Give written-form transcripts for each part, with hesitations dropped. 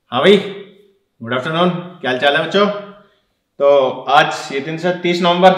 हाँ भाई, good afternoon. क्या हाल चाल है बच्चों? तो आज ये दिन सर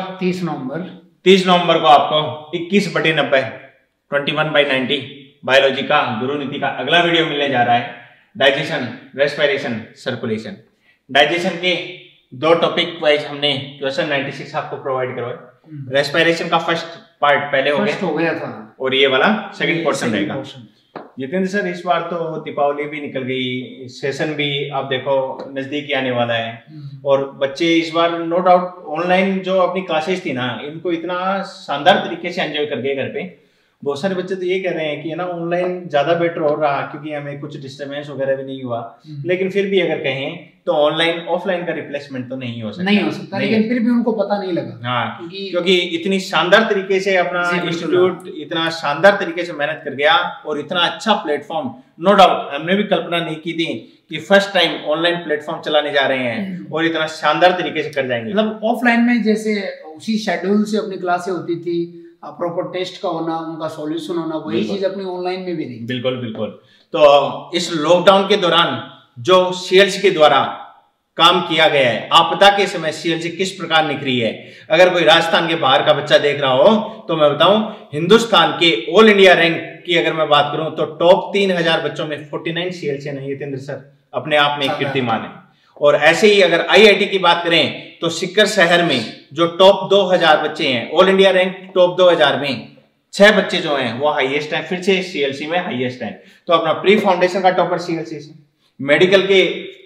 30 नवंबर को आपको 21/90 21/90 बायोलॉजी का गुरु नीति का अगला वीडियो मिलने जा रहा है। Digestion, respiration, circulation. डाइजेशन के दो टॉपिक वाइज हमने क्वेश्चन 96 आपको प्रोवाइड करवाए। रेस्पिरेशन का फर्स्ट पार्ट पहले हो गया था और ये वाला सेकंड पोर्शन रहेगा। जितेंद्र सर, इस बार तो दीपावली भी निकल गई, सेशन भी आप देखो नजदीक आने वाला है और बच्चे इस बार नो डाउट ऑनलाइन जो अपनी क्लासेस थी ना, इनको इतना शानदार तरीके से एंजॉय कर गए घर पे। बहुत सारे बच्चे तो ये कह रहे हैं कि है ना, ऑनलाइन ज्यादा बेटर हो रहा क्योंकि हमें कुछ डिस्टर्बेंस वगैरह भी नहीं हुआ। लेकिन फिर भी अगर कहें तो ऑनलाइन ऑफलाइन का रिप्लेसमेंट तो नहीं हो सकता लेकिन फिर भी उनको पता नहीं लगा। हाँ, क्योंकि इतनी शानदार तरीके से अपना इंस्टीट्यूट इतना शानदार तरीके से मेहनत कर गया और इतना अच्छा प्लेटफॉर्म, नो डाउट हमने भी कल्पना नहीं की थी कि फर्स्ट टाइम ऑनलाइन प्लेटफॉर्म चलाने जा रहे हैं और इतना शानदार तरीके से कर जाएंगे। मतलब ऑफलाइन में जैसे उसी शेड्यूल से अपनी क्लासें होती थी, प्रॉपर टेस्ट का होना, उनका सॉल्यूशन होना, वही चीज अपनी ऑनलाइन में भी नहीं। बिल्कुल बिल्कुल। तो इस लॉकडाउन के दौरान जो सीएलसी के द्वारा काम किया गया है, आपदा के समय सीएलसी किस प्रकार निखरी है। अगर कोई राजस्थान के बाहर का बच्चा देख रहा हो तो मैं बताऊं, हिंदुस्तान के ऑल इंडिया रैंक की अगर मैं बात करूं तो टॉप 3000 बच्चों में 49 सीएलसी नहीं। जितेंद्र सर अपने आप में एक कीर्तिमान है। और ऐसे ही अगर आईआईटी की बात करें तो सिक्कर शहर में जो टॉप 2000 बच्चे हैं, ऑल इंडिया रैंक टॉप 2000 में 6 बच्चे जो हैं वो हाईएस्ट हैं, फिर से सीएलसी में हाईएस्ट हैं। तो अपना प्री फाउंडेशन का टॉपर सीएलसी से, मेडिकल के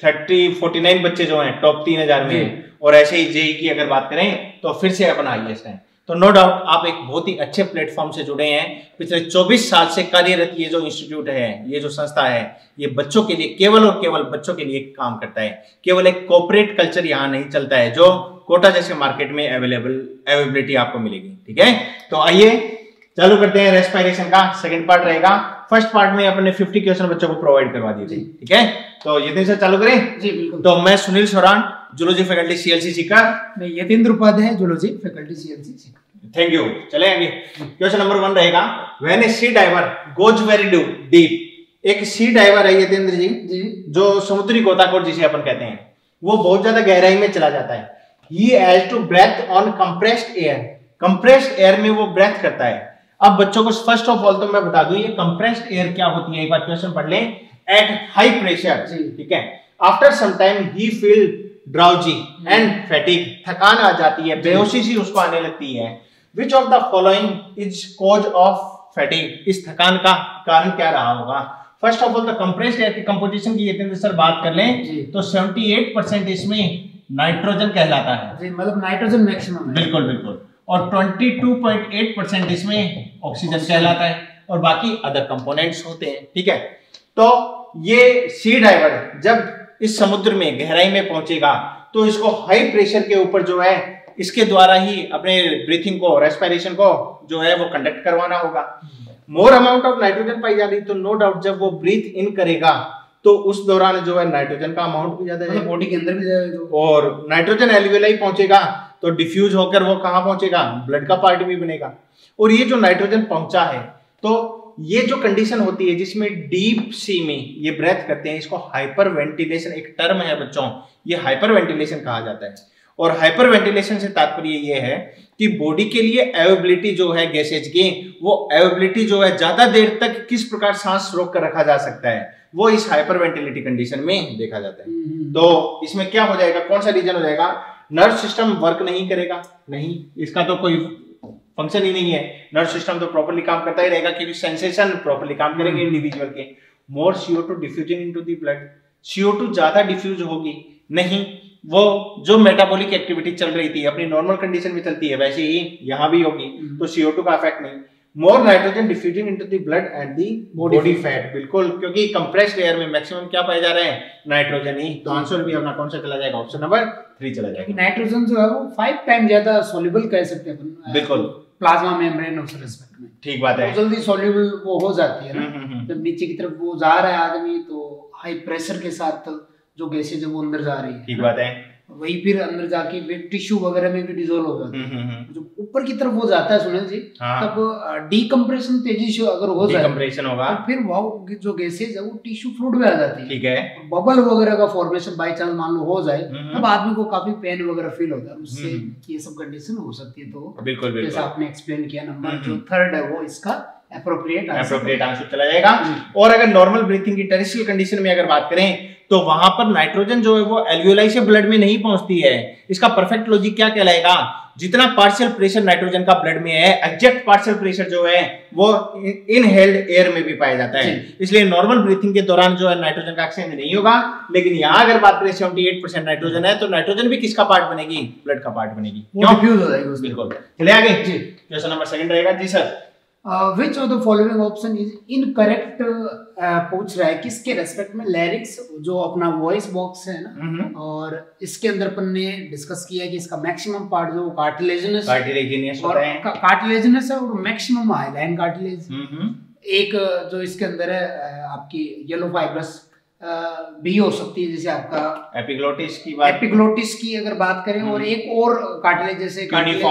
49 बच्चे जो हैं टॉप 3000 में, और ऐसे ही जेई की अगर बात करें तो फिर से अपन हाईएस्ट हैं। तो नो डाउट आप एक बहुत ही अच्छे प्लेटफॉर्म से जुड़े हैं। पिछले 24 साल से कार्यरत ये जो इंस्टीट्यूट है, ये जो संस्था है, ये बच्चों के लिए केवल और केवल बच्चों के लिए काम करता है। केवल एक कॉर्पोरेट कल्चर यहाँ नहीं चलता है जो कोटा जैसे मार्केट में अवेलेबिलिटी आपको मिलेगी। ठीक है, तो आइए चालू करते हैं। रेस्पिरेशन का सेकंड पार्ट रहेगा। फर्स्ट पार्ट में अपने 50 क्वेश्चन बच्चों को प्रोवाइड करवा दिए थे। ठीक है, तो यतीन सर चालू करें? जी बिल्कुल। तो मैं Sunil Soran, zoology faculty CLC Sikar. मैं Yatindra Upadhyay, zoology faculty CLC Sikar. Thank you. चले आगे। क्वेश्चन नंबर 1 रहेगा, when a sea diver goes very deep. एक सी डाइवर है यतीन्द्र जी, जो समुद्री गोताखोर जिसे अपन कहते हैं, वो बहुत ज्यादा गहराई में चला जाता है। He has to breathe on compressed air. Compressed air में वो ब्रेथ करता है। अब बच्चों को फर्स्ट ऑफ ऑल तो मैं बता दूं ये कंप्रेस्ड एयर क्या होती है, एक बार क्वेश्चन पढ़ लें। एट हाई प्रेशर, ठीक है, after some time he feel drowsy and fatigue. थकान आ जाती है, बेहोशी सी उसको आने लगती है। Which of the following is cause of fatigue. इस थकान का कारण क्या रहा होगा? First of all the compressed air की कंपोजिशन की यदि सर बात कर लें तो 78% इसमें नाइट्रोजन कहलाता है। मतलब नाइट्रोजन मैक्सिमम है। बिल्कुल बिल्कुल। और 22.8% इसमें ऑक्सीजन कहलाता है और बाकी अदर कंपोनेंट्स होते हैं। ठीक है, तो ये सी डाइवर जब इस समुद्र में गहराई में पहुंचेगा तो इसको हाई प्रेशर के ऊपर जो है इसके द्वारा ही अपने ब्रीथिंग को, रेस्पिरेशन को जो है वो कंडक्ट करवाना होगा। मोर अमाउंट ऑफ नाइट्रोजन पाई जा रही तो नो डाउट जब वो ब्रीथ इन करेगा तो उस दौरान जो है नाइट्रोजन का अमाउंट भी ज्यादा है, बॉडी के अंदर भी जाएगा और नाइट्रोजन एल्वियोलाई पहुंचेगा तो डिफ्यूज होकर वो कहां पहुंचेगा, ब्लड का पार्ट भी बनेगा। और ये जो नाइट्रोजन पहुंचा है तो ये जो कंडीशन होती है जिसमें डीप सी में ये ब्रेथ करते हैं, इसको हाइपर वेंटिलेशन, एक टर्म है बच्चों, ये हाइपर वेंटिलेशन कहा जाता है। और हाइपर वेंटिलेशन से तात्पर्य ये है कि बॉडी के लिए अवेबिलिटी जो है गैसेज की, वो अवेबिलिटी जो है ज्यादा देर तक किस प्रकार सांस रोक कर रखा जा सकता है, वो इस हाइपर वेंटिलिटी कंडीशन में देखा जाता है। तो इसमें क्या हो जाएगा, कौन सा रीजन हो जाएगा? नर्व सिस्टम वर्क नहीं करेगा, नहीं, इसका तो कोई फंक्शन ही नहीं है। नर्व सिस्टम तो प्रॉपर्ली काम करता ही रहेगा क्योंकि सेंसेशन प्रॉपर्ली काम करेंगे इंडिविजुअल के। More CO2 diffusing into the blood. CO2 ज्यादा डिफ्यूज होगी नहीं, वो जो मेटाबॉलिक एक्टिविटी चल रही थी अपनी नॉर्मल कंडीशन में चलती है वैसे ही यहां भी होगी, तो CO2 का इफेक्ट नहीं। More nitrogen diffusing into the blood and the body fat. बिल्कुल, क्योंकि कंप्रेस्ड एयर में मैक्सिमम क्या पाए जा रहे हैं? नाइट्रोजन ही। तो आंसर भी अपना कौन सा चला जाएगा? ऑप्शन नंबर 3 चला जाएगा। नाइट्रोजन जो है वो 5 टाइम ज्यादा सॉल्युबल कह सकते हैं अपन। बिल्कुल, प्लाज्मा मेम्ब्रेन उस रिस्पेक्ट में ठीक बात है, जल्दी सॉल्युबल वो हो जाती है ना। जब नीचे की तरफ वो जा रहा है आदमी तो हाई प्रेशर के साथ जो गैसेज है वो अंदर जा रही है। ठीक बात है, वही फिर अंदर जाके टिश्यू वगैरह में भी डिसॉल्व हो जाती है। जो ऊपर की तरफ हो जाता है सुनील जी, तब डीकम्प्रेशन तेजी से अगर हो जाए, डीकम्प्रेशन होगा, तो फिर वो जो गैसेज है वो टिश्यू फ्लूइड में आ जाती है। ठीक है। बबल वगैरह का फॉर्मेशन बाय चांस मान लो हो जाए, तब आदमी को काफी पेन वगैरह फील होता है, उससे ये सब कंडीशन हो सकती है। तो बिल्कुल जैसा आपने एक्सप्लेन किया, नंबर जो थर्ड है वो इसका एप्रोप्रिएट आंसर चला जाएगा। और अगर नॉर्मल ब्रीथिंग की टेरेस्ट्रियल कंडीशन में अगर बात करें तो वहां पर नाइट्रोजन जो है वो एल्वियोलाई से ब्लड में नहीं पहुंचती है। इसका परफेक्ट लॉजिक क्या कहलाएगा, जितना पार्शियल प्रेशर नाइट्रोजन का ब्लड में है, एग्जैक्ट पार्शियल प्रेशर जो है वो इनहेल्ड एयर में भी पाया जाता है। इसलिए नॉर्मल ब्रीथिंग के दौरान जो है नाइट्रोजन का एक्सचेंज नहीं होगा। लेकिन यहाँ अगर बात करें 78% नाइट्रोजन है, तो नाइट्रोजन भी किसका पार्ट बनेगी, ब्लड का पार्ट बनेगी। बिल्कुल, चले आगे। क्वेश्चन नंबर 2 रहेगा जी sir. Which of the following option is incorrect पूछ रहा है, किसके रेस्पेक्ट में लैरिक्स जो अपना वॉइस बॉक्स है ना, और इसके अंदर अपन ने डिस्कस किया कि इसका मैक्सिमम पार्ट जो कार्टिलेजिनस होता है, कार्टिलेजिनस है और मैक्सिमम हाइलाइन कार्टिलेज। एक जो इसके अंदर है आपकी येलो फाइब्रस भी हो सकती है, जैसे आपका एपिग्लोटिस की अगर बात करें, और एक और कार्टिलेज जैसे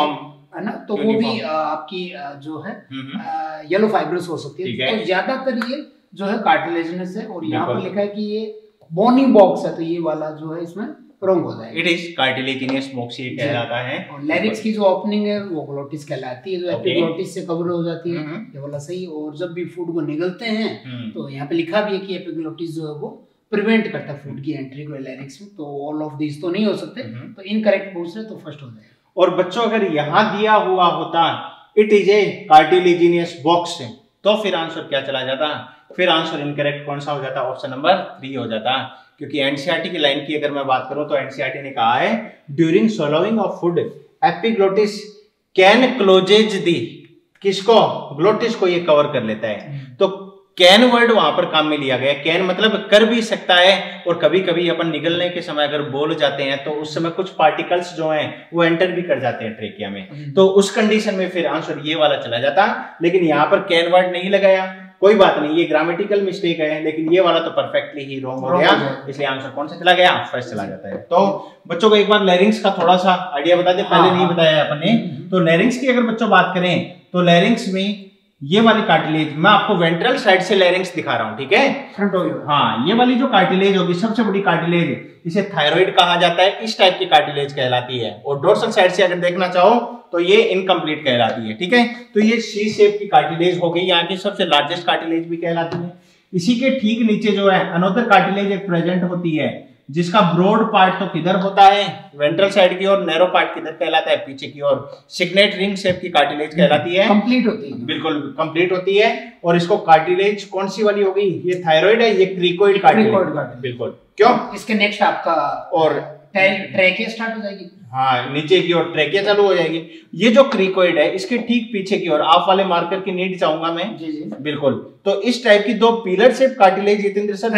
है ना, तो वो भी आपकी जो है येलो फाइब्रस हो सकती है। तो ज्यादातर ये जो है कार्टिलेजिनस है, और यहाँ पर लिखा है कि ये बोनी बॉक्स है, तो ये वाला जो है इसमें रॉन्ग हो जाएगा। इट इज कार्टिलेजिनस बॉक्स ये कहलाता है। और लैरिक्स की जो ओपनिंग है वो ग्लोटिस कहलाती है, जो एपिग्लोटिस से कवर हो जाती है, ये वाला सही। और जब भी फूड को निगलते हैं तो यहाँ पे लिखा भी है कि एपिग्लोटिस जो है वो प्रिवेंट करता है फूड की एंट्री को लैरिक्स में। तो ऑल ऑफ दिस तो नहीं हो सकते, तो इनकरेक्ट पूछ रहे तो फर्स्ट हो जाएगा। और बच्चों अगर यहां दिया हुआ होता it is a cartilaginous box, तो फिर आंसर क्या चला जाता, फिर आंसर इनकरेक्ट कौन सा हो जाता, ऑप्शन नंबर 3 हो जाता। क्योंकि एनसीईआरटी की लाइन की अगर मैं बात करूं तो एनसीईआरटी ने कहा है during swallowing of food epiglottis can closes the, किसको, ग्लोटिस को ये कवर कर लेता है। तो कैन वर्ड वहां पर काम में लिया गया। कैन मतलब कर भी सकता है, और कभी कभी अपन निगलने के समय अगर बोल जाते हैं तो उस समय कुछ पार्टिकल्स जो हैं वो एंटर भी कर जाते हैं ट्रेकिया में, तो उस कंडीशन में फिर आंसर ये वाला चला जाता। लेकिन यहाँ पर कैन वर्ड नहीं लगाया, कोई बात नहीं, ये ग्रामेटिकल मिस्टेक है, लेकिन ये वाला तो परफेक्टली ही रॉन्ग हो गया, इसलिए आंसर कौन सा चला गया, फर्स्ट चला जाता है। तो बच्चों को एक बार लैरिंग्स का थोड़ा सा आइडिया बता दे, पहले नहीं बताया अपन ने। तो लैरिंग्स की अगर बच्चों बात करें तो लैरिंग्स में ये वाली कार्टिलेज, मैं आपको वेंट्रल साइड से लैरिंग्स दिखा रहा हूं, ठीक है। तो हाँ, ये वाली जो कार्टिलेज होगी सबसे बड़ी कार्टिलेज, इसे थायराइड कहा जाता है, इस टाइप की कार्टिलेज कहलाती है। और डोर्सल साइड से अगर देखना चाहो तो ये इनकम्प्लीट कहलाती है, ठीक है। तो ये सी शेप की कार्टिलेज हो गई, यहाँ की सबसे लार्जेस्ट कार्टिलेज भी कहलाती है। इसी के ठीक नीचे जो है अनोदर कार्टिलेज एक प्रेजेंट होती है, जिसका ब्रॉड पार्ट तो किधर होता है, वेंट्रल साइड की, और नैरो पार्ट किधर कहलाता है, पीछे की ओर। सिग्नेट रिंग शेप की कार्टिलेज कहलाती है, कंप्लीट होती है, बिल्कुल कंप्लीट होती है। और इसको कार्टिलेज कौन सी वाली होगी, ये थायराइड है, ये क्रिकोइड कार्टिलेज, बिल्कुल। क्यों, इसके नेक्स्ट आपका और ट्रैकिया स्टार्ट हो जाएगी, हाँ, नीचे की ओर ट्रैकिया चालू हो जाएगी। ये जो क्रिकोइड है इसके ठीक पीछे की ओर, आप वाले मार्कर की नीड चाहूंगा मैं, जी जी बिल्कुल। तो इस टाइप की दो pillar shape cartilage Jitendra sir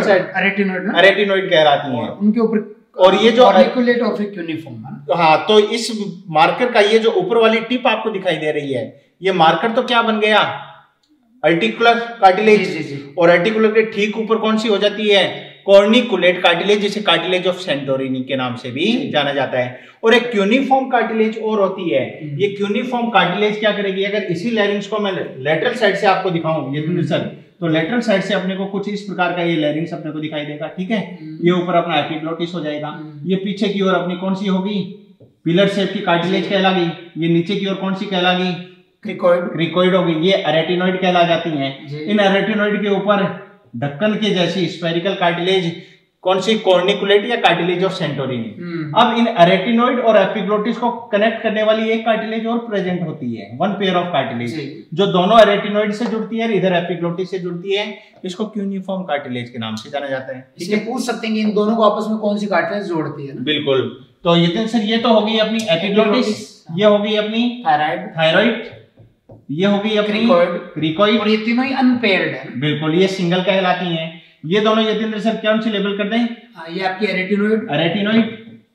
arytenoid कहलाती हैं, उनके ऊपर। और ये जो आर्टिकुलेट और फिर क्यूनिफॉर्म, हाँ, तो इस मार्कर का ये जो ऊपर वाली टिप आपको दिखाई दे रही है, ये मार्कर तो क्या बन गया, आर्टिकुलर कार्टिलेज। और आर्टिकुलर के ठीक ऊपर कौन सी हो जाती है, कॉर्निकुलेट कार्टिलेज, जिसे कार्टिलेज ऑफ सेंटोरिनी के नाम से भी जाना जाता है। और एक क्यूनिफॉर्म कार्टिलेज और होती है। ये क्यूनिफॉर्म कार्टिलेज क्या करेगी, अगर इसी लैरिंग्स को मैं लेटरल साइड से आपको दिखाऊं, ये सर, तो लेटरल साइड से अपने को कुछ इस प्रकार का ये लैरिंग्स अपने को दिखाई देगा, ठीक है। ये ऊपर अपना एपिग्लोटिस हो जाएगा, ये पीछे की ओर अपनी कौन सी होगी, पिलर शेप की कार्टिलेज कहलागी। ये नीचे की ओर कौन सी कहलागी, क्रिकोइड होगी, ये एरेटिनोइड कहला जाती हैं। इन एरेटिनोइड के ऊपर ढक्कन के जैसी स्फेरिकल कार्टिलेज कौन सी, कॉर्निकुलेट या कार्टिलेज ऑफ सेंटोरिनी। अब इन एरेटिनोइड और एपिग्लोटिस को कनेक्ट करने वाली एक कार्टिलेज और प्रेजेंट होती है, वन पेयर ऑफ कार्टिलेज, जो दोनों एरेटिनोइड से जुड़ती है, इधर एपिग्लोटिस से जुड़ती है। इसको क्यूनिफॉर्म कार्टिलेज के नाम से जाना जाता है। इसलिए पूछ सकते हैं कि इन दोनों को आपस में कौन सी कार्टिलेज जोड़ती है ना? बिल्कुल। तो ये सर, ये तो होगी अपनी एपिग्लोटिस, ये होगी अपनी थायराइड, ये होगी अपनी क्रिकोइड, और ये तीनों ही अनपेयर्ड है। बिल्कुल, ये सिंगल कहलाती हैं। ये दोनों यतीन्द्र सर क्या उनसे लेबल कर दें, ये आपकी एरेटिनोइड,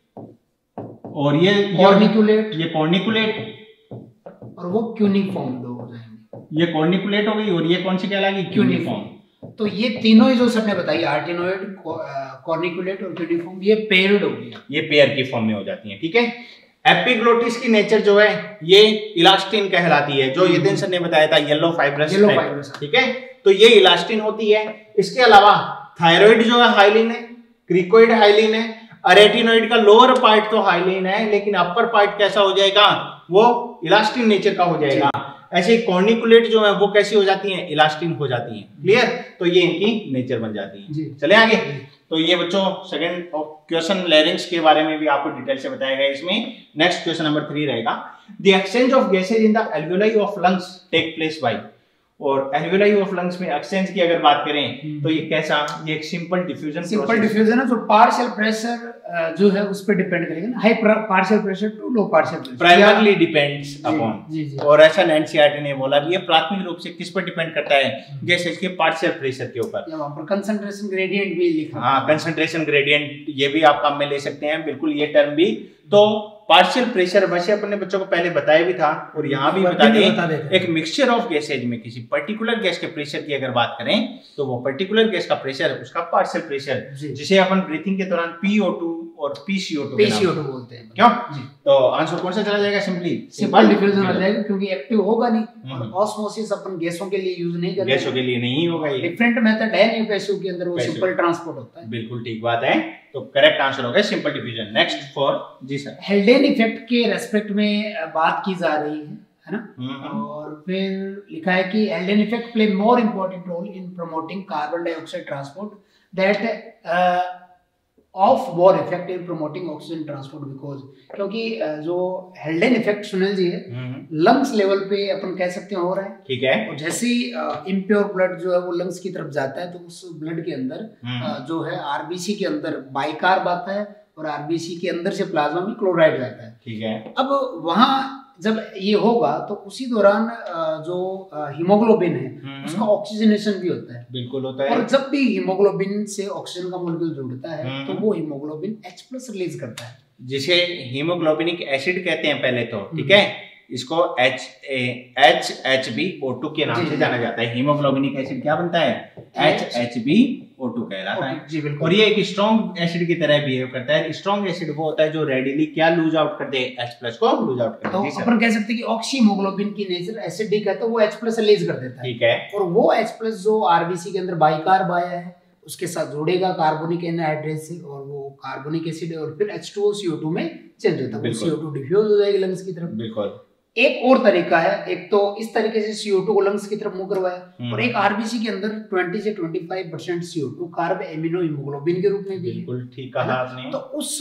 और ये कॉर्निकुलेट, ये कॉर्निकुलेट, और वो क्यूनिफॉर्म दो हो जाएंगे। ये कॉर्निकुलेट हो गई, और ये कौन सी कहलाएगी, क्यूनिफॉर्म। तो ये तीनों ही जो सबने बताई, आर्टिनोइड, कॉर्निकुलेट और क्यूनिफॉर्म, ये पेयर्ड हो गया, ये पेयर की फॉर्म में हो जाती हैं, ठीक है। एपिग्लोटिस की नेचर जो है ये इलास्टिन कहलाती है, जो यतिन सर ने बताया था, येलो फाइब्रस, ठीक है। तो ये इलास्टिन होती है। इसके अलावा थायराइड जो है हाइलिन है, क्रिकोइड हाइलिन है, अरेटिनोइड का लोअर पार्ट तो हाइलिन है, लेकिन अपर पार्ट कैसा हो जाएगा, वो इलास्टिन नेचर का हो जाएगा। ऐसे कॉर्निकुलेट जो है वो कैसी हो जाती हैं, इलास्टिन हो जाती हैं। क्लियर? तो ये इनकी नेचर बन जाती है। चले आगे। तो ये बच्चों सेकंड क्वेश्चन लैरिंक्स के बारे में भी आपको डिटेल से बताया गया इसमें। नेक्स्ट क्वेश्चन नंबर 3 रहेगा, the exchange of gases in the alveoli of lungs take place by. और एल्वियोलाई ऑफ लंग्स में एक्सचेंज की अगर बात करें तो ये कैसा, ये एक सिंपल डिफ्यूजन है, जो पार्शियल प्रेशर जो है उस पर डिपेंड करेगा ना, high partial pressure to low partial pressure primarily depends upon. और ऐसा एनसीईआरटी ने बोला भी, ये प्राथमिक रूप से किस पर डिपेंड करता है, गैसेज के पार्शियल प्रेशर के ऊपर। वहां पर कंसंट्रेशन ग्रेडियंट भी लिखा, हाँ कंसंट्रेशन ग्रेडियंट, ये भी आप काम में ले सकते हैं, बिल्कुल ये टर्म भी। तो पार्शियल प्रेशर वैसे अपने बच्चों को पहले बताया भी था और यहाँ भी बता दें, एक मिक्सचर ऑफ गैसेज में किसी पर्टिकुलर गैस के प्रेशर की अगर बात करें तो वो पर्टिकुलर गैस का प्रेशर, उसका पार्शियल प्रेशर, जिसे अपन ब्रीथिंग के दौरान PO2 और PCO2 बोलते हैं। क्यों? तो आंसर कौन सा चला जाएगा? सिंपल डिफ्यूजन हो जाएगा, क्योंकि एक्टिव होगा नहीं, और ऑस्मोसिस अपन गैसों के लिए यूज नहीं करते, गैसों के लिए नहीं होगा, ये डिफरेंट मेथड है नहीं पैसिव के अंदर, वो सिंपल ट्रांसपोर्ट होता है। बिल्कुल ठीक बात है। तो करेक्ट आंसर होगा सिंपल डिफ्यूजन। नेक्स्ट फॉर जी सर, हेल्डेन इफेक्ट के रेस्पेक्ट में बात की जा रही है ना, और फिर लिखा है कि Haldane effect play more important role in promoting carbon dioxide transport that of Bohr effect in promoting oxygen transport, because क्योंकि जो हेल्डेन इफेक्ट सुनील जी है लंग्स लेवल पे अपन कह सकते हैं हो रहा है, ठीक है। और जैसे ही इम्प्योर ब्लड जो है वो लंग्स की तरफ जाता है तो उस ब्लड के अंदर जो है आरबीसी के अंदर बाइकार्ब आता है और आरबीसी के अंदर से प्लाज्मा में क्लोराइड जाता है, ठीक है। अब वहां जब ये होगा तो उसी दौरान जो हीमोग्लोबिन है उसका ऑक्सीजनेशन भी होता है, बिल्कुल होता है। और जब भी हीमोग्लोबिन से ऑक्सीजन का मॉलिक्यूल जुड़ता है तो वो हीमोग्लोबिन H+ रिलीज करता है, जिसे हीमोग्लोबिनिक एसिड कहते हैं पहले तो, ठीक है। इसको HHBO2 के नाम से जाना जाता है। हीमोग्लोबिनिक एसिड क्या बनता है? HHBO2 कहलाता है। और ये एक स्ट्रॉन्ग एसिड की तरह बिहेव करता है। स्ट्रॉन्ग एसिड वो होता है जो रेडिली क्या लूज आउट कर दे, H+ को लूज आउट कर दे। तो अपन कह सकते हैं कि ऑक्सीहीमोग्लोबिन की नेचर एसिडिक है तो वो H+ रिलीज कर देता है, ठीक है। और वो H+ जो आरबीसी के अंदर बाइकार्ब आया है उसके साथ जोड़ेगा कार्बोनिक एनहाइड्रेट से, और वो कार्बोनिक एसिड और फिर H2O CO2 में चेंज होता है, CO2 डिफ्यूज हो जाएगी लंग्स की तरफ। बिल्कुल। एक और तरीका है, एक तो इस तरीके से CO2 को लंग्स की तरफ मूव करवाया, और एक आरबीसी के अंदर 20 से 25% CO2 कार्ब एमिनो हीमोग्लोबिन के रूप में भी, बिल्कुल ठीक कहा आपने। तो उस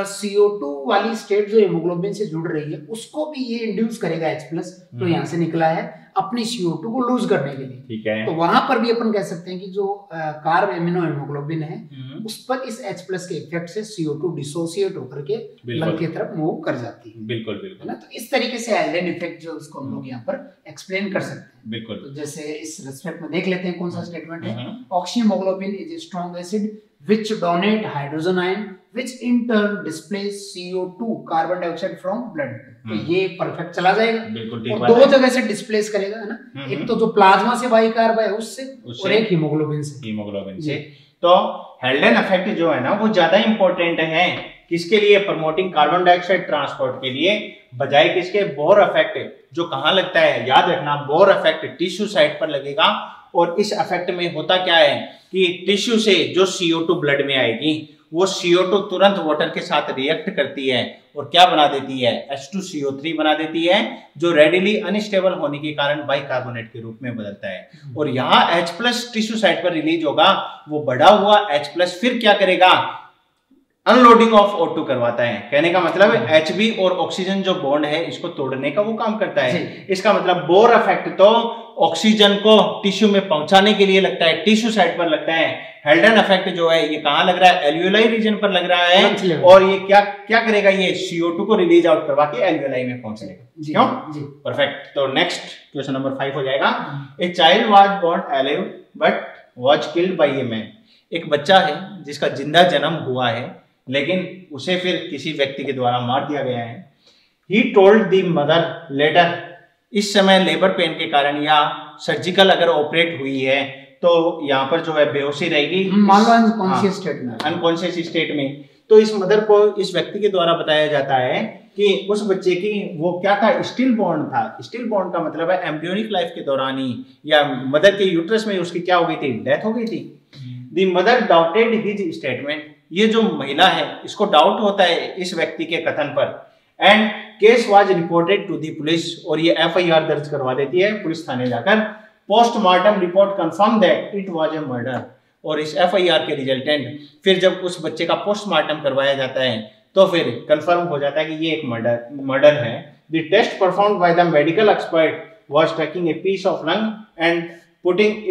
CO2 वाली स्टेट जो हीमोग्लोबिन से जुड़ रही है उसको भी ये इंड्यूस करेगा H+, तो यहाँ से निकला है अपनी CO2 को लूज करने के लिए, ठीक है। तो वहां पर भी अपन कह सकते हैं कि जो कार्ब एमिनो हीमोग्लोबिन है उस पर इस H+ के इफेक्ट से CO2 डिसोसिएट होकर के लंग की तरफ मूव कर जाती है। बिल्कुल बिल्कुल ना, तो इस तरीके से हेल्डेन इफेक्ट जो उसको हम लोग यहाँ पर एक्सप्लेन कर सकते हैं। बिल्कुल। तो जैसे इस रेस्पेक्ट में देख लेते हैं कौन सा स्टेटमेंट है। Oxyhaemoglobin is a strong acid which donate hydrogen ion which in turn displace CO2 carbon dioxide from blood, तो ये परफेक्ट चला जाएगा। बिल्कुल ठीक और बात दो है। जगह से डिस्प्लेस करेगा, है ना, एक तो जो प्लाज्मा से बाइकार्ब है उससे और एक हीमोग्लोबिन से। तो हेल्डेन इफेक्ट जो है ना वो ज्यादा इंपॉर्टेंट है किसके लिए? प्रमोटिंग कार्बन डाइऑक्साइड ट्रांसपोर्ट के लिए, बजाय किसके? बोर इफेक्ट जो कहाँ लगता है, याद रखना, बोर इफेक्ट टिश्यू साइट पर लगेगा। और इस इफेक्ट में होता क्या है कि टिश्यू से जो CO2 ब्लड में आएगी वो CO2 तुरंत वाटर के साथ रिएक्ट करती है और क्या बना देती है? H2CO3 बना देती है, जो रेडिली अनस्टेबल होने के कारण बाइकार्बोनेट के रूप में बदलता है। और यहाँ H+ टिश्यू साइट पर रिलीज होगा, वो बढ़ा हुआ H+ फिर क्या करेगा? अनलोडिंग ऑफ O2 करवाता है। कहने का मतलब Hb और ऑक्सीजन जो बॉन्ड है इसको तोड़ने का वो काम करता है। इसका मतलब बोर इफेक्ट तो ऑक्सीजन को टिश्यू में पहुंचाने के लिए लगता है, टिश्यू साइट पर लगता है। हेल्डेन इफेक्ट जो है ये कहां लग रहा है? एल्वियोलाई रीजन पर लग रहा है, और ये क्या क्या करेगा? ये CO2 को रिलीज आउट करवा के एल्वियोलाई में पहुंचेगा। क्यों? परफेक्ट। तो नेक्स्ट क्वेश्चन नंबर 5 हो जाएगा। A child was born alive but was killed by a man. एक बच्चा है जिसका जिंदा जन्म हुआ है लेकिन उसे फिर किसी व्यक्ति के द्वारा मार दिया गया है। He told the mother later, इस समय लेबर पेन के कारण या सर्जिकल अगर ऑपरेट हुई है तो यहाँ पर जो है बेहोशी रहेगी, मान लो अनकॉन्शियस स्टेट में, अनकॉन्शियस स्टेट में। तो इस मदर को इस व्यक्ति के द्वारा बताया जाता है कि उस बच्चे की वो क्या था, स्टिल बॉर्न था। स्टिल बॉर्न का मतलब है एम्ब्रियोनिक लाइफ के दौरान ही या मदर के यूट्रस में उसकी क्या हो गई थी, डेथ हो गई थी। The mother doubted his statement, ये जो महिला है इसको डाउट होता है इस व्यक्ति के कथन पर, and case was reported to the police, और ये एफआईआर दर्ज करवा देती है पुलिस थाने जाकर। Postmortem report confirm that it was a murder, और इस एफआईआर के रिजल्टेंट फिर जब उस बच्चे का पोस्टमार्टम करवाया जाता है तो फिर कंफर्म हो जाता है कि ये एक मर्डर है। The test performed by the medical expert was taking a piece of lung and putting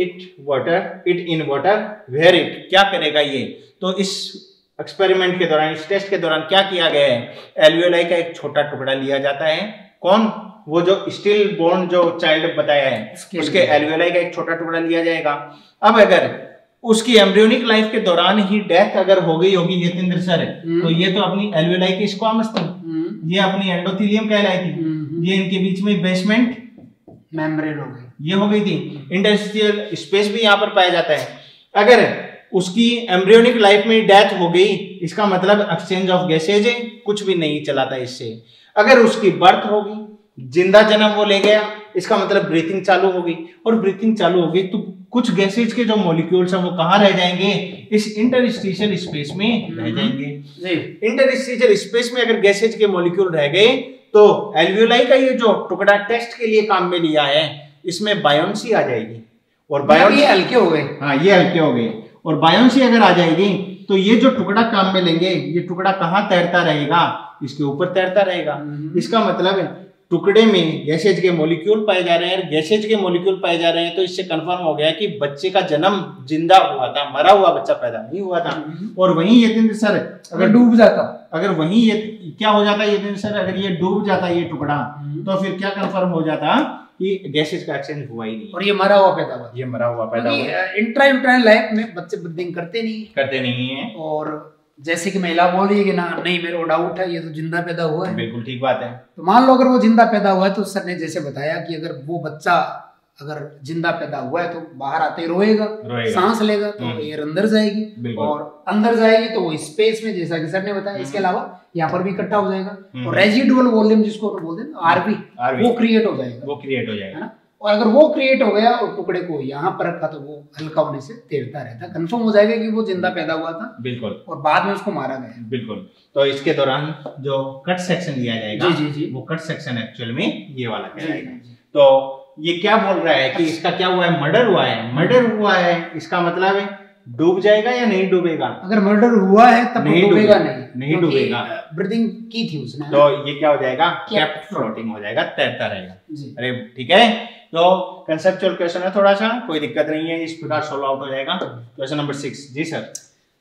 it in water where it, क्या करेगा ये, तो इस एक्सपेरिमेंट के दौरान, इस टेस्ट के दौरान क्या किया गया है, एल्वियोलाई का एक छोटा टुकड़ा लिया जाता है। कौन, वो जो स्टिल बोर्न जो चाइल्ड बताया है उसके एल्वियोलाई का एक छोटा टुकड़ा लिया जाएगा। अब अगर उसकी एम्ब्रियोनिक लाइफ के दौरान ही डेथ अगर हो गई होगी यतेंद्र सर, तो ये तो अपनी एल्वियोलाई की स्क्वामस थी, ये अपनी एंडोथेलियम कहलाई थी, ये इनके बीच में बेसमेंट मेम्ब्रेन हो गई, ये हो गई थी। इंटरस्टिशियल स्पेस भी यहाँ पर पाया जाता है। अगर उसकी एम्ब्रियोनिक लाइफ में डेथ हो गई, इसका मतलब एक्सचेंज ऑफ गैसेज है, कुछ भी नहीं चला था इससे। अगर उसकी बर्थ होगी, जिंदा जन्म वो ले गया, इसका मतलब ब्रीथिंग चालू होगी, और ब्रीथिंग चालू होगी तो कुछ गैसेज के जो मॉलिक्यूल्स हैं वो कहाँ रह जाएंगे, इस इंटरस्टिशियल स्पेस में रह जाएंगे। इंटरस्टिशियल स्पेस में अगर गैसेज के मॉलिक्यूल रह गए तो एल्वियोलाई का ये जो टुकड़ा टेस्ट के लिए काम में लिया है इसमें बायोन्सी आ जाएगी, और बायोन्सी हल्के हो गए, हाँ ये हल्के हो गए, और बायोन्सी अगर आ जाएगी तो ये जो टुकड़ा काम में लेंगे, ये टुकड़ा कहाँ तैरता रहेगा, इसके ऊपर तैरता रहेगा। इसका मतलब है टुकड़े में गैसेज के मॉलिक्यूल पाए जा रहे हैं, गैसेज के मॉलिक्यूल पाए जा रहे हैं, तो इससे कंफर्म हो गया कि बच्चे का जन्म जिंदा हुआ था, मरा हुआ बच्चा पैदा नहीं हुआ था। और वहीं यतेंद्र सर अगर डूब जाता, अगर वहीं ये क्या हो जाता यतेंद्र सर, अगर ये डूब जाता ये टुकड़ा, तो फिर क्या कंफर्म हो जाता कि गैसेज का एक्सचेंज हुआ ही नहीं, और ये मरा हुआ पैदा हुआ, ये मरा हुआ पैदा हुआ। इंट्रायूटेराइन लाइफ में बच्चे ब्रीदिंग करते नहीं है, और जैसे कि महिला बोल रही है कि ना नहीं मेरे को डाउट है ये तो जिंदा पैदा हुआ है, बिल्कुल ठीक बात है। तो मान लो अगर वो जिंदा पैदा हुआ है तो सर ने जैसे बताया कि अगर वो बच्चा अगर जिंदा पैदा हुआ है तो बाहर आते ही रोएगा, सांस लेगा तो एयर अंदर जाएगी, और अंदर जाएगी तो वो स्पेस में, जैसा कि सर ने बताया, इसके अलावा यहाँ पर भी इकट्ठा हो जाएगा, और रेजिडुअल वॉल्यूम जिसको बोलते हैं आरवी, वो क्रिएट हो जाएगा, है ना। और अगर वो क्रिएट हो गया और टुकड़े को यहाँ पर रखा तो वो हल्का होने से तैरता रहता, कंफर्म हो जाएगा कि वो जिंदा पैदा हुआ था, बिल्कुल, और बाद में उसको मारा गया, बिल्कुल। तो इसके दौरान जो कट सेक्शन लिया जाएगा, जी, वो कट सेक्शन एक्चुअल में ये वाला कहलाएगा। तो ये क्या बोल रहा है कि इसका क्या हुआ है, मर्डर हुआ है, मर्डर हुआ है, इसका मतलब है डूब जाएगा या नहीं डूबेगा। अगर मर्डर हुआ है तब नहीं डूबेगा, नहीं डूबेगा, ब्रीदिंग की थी उसने, तो ये क्या हो जाएगा, केप्ट फ्लोटिंग हो जाएगा, तैरता रहेगा। अरे ठीक है, तो कंसेप्चुअल क्वेश्चन है, थोड़ा सा कोई दिक्कत नहीं है, इस प्रकार सॉल्व आउट हो जाएगा। क्वेश्चन नंबर 6 जी सर।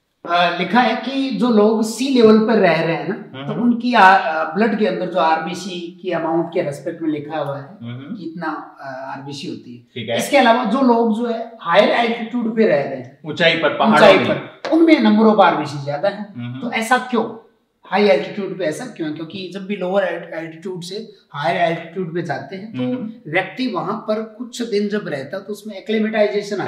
लिखा है कि जो लोग सी लेवल पर रह रहे हैं ना, तो उनकी ब्लड के अंदर जो आरबीसी की अमाउंट के रेस्पेक्ट में लिखा हुआ है कि इतना आरबीसी होती है। इसके अलावा जो लोग जो है हायर एल्टीट्यूड पे रह रहे हैं, ऊंचाई पर, उनमें नंबर ऑफ आरबीसी ज्यादा है। तो ऐसा क्यों, हाई एल्टीट्यूड पे ऐसा क्यों? क्योंकि जब भी लोअर एल्टीट्यूड से हायर एल्टीट्यूड पे जाते हैं तो व्यक्ति वहां पर कुछ दिन जब रहता है तो उसमें एक्लेमेटाइजेशन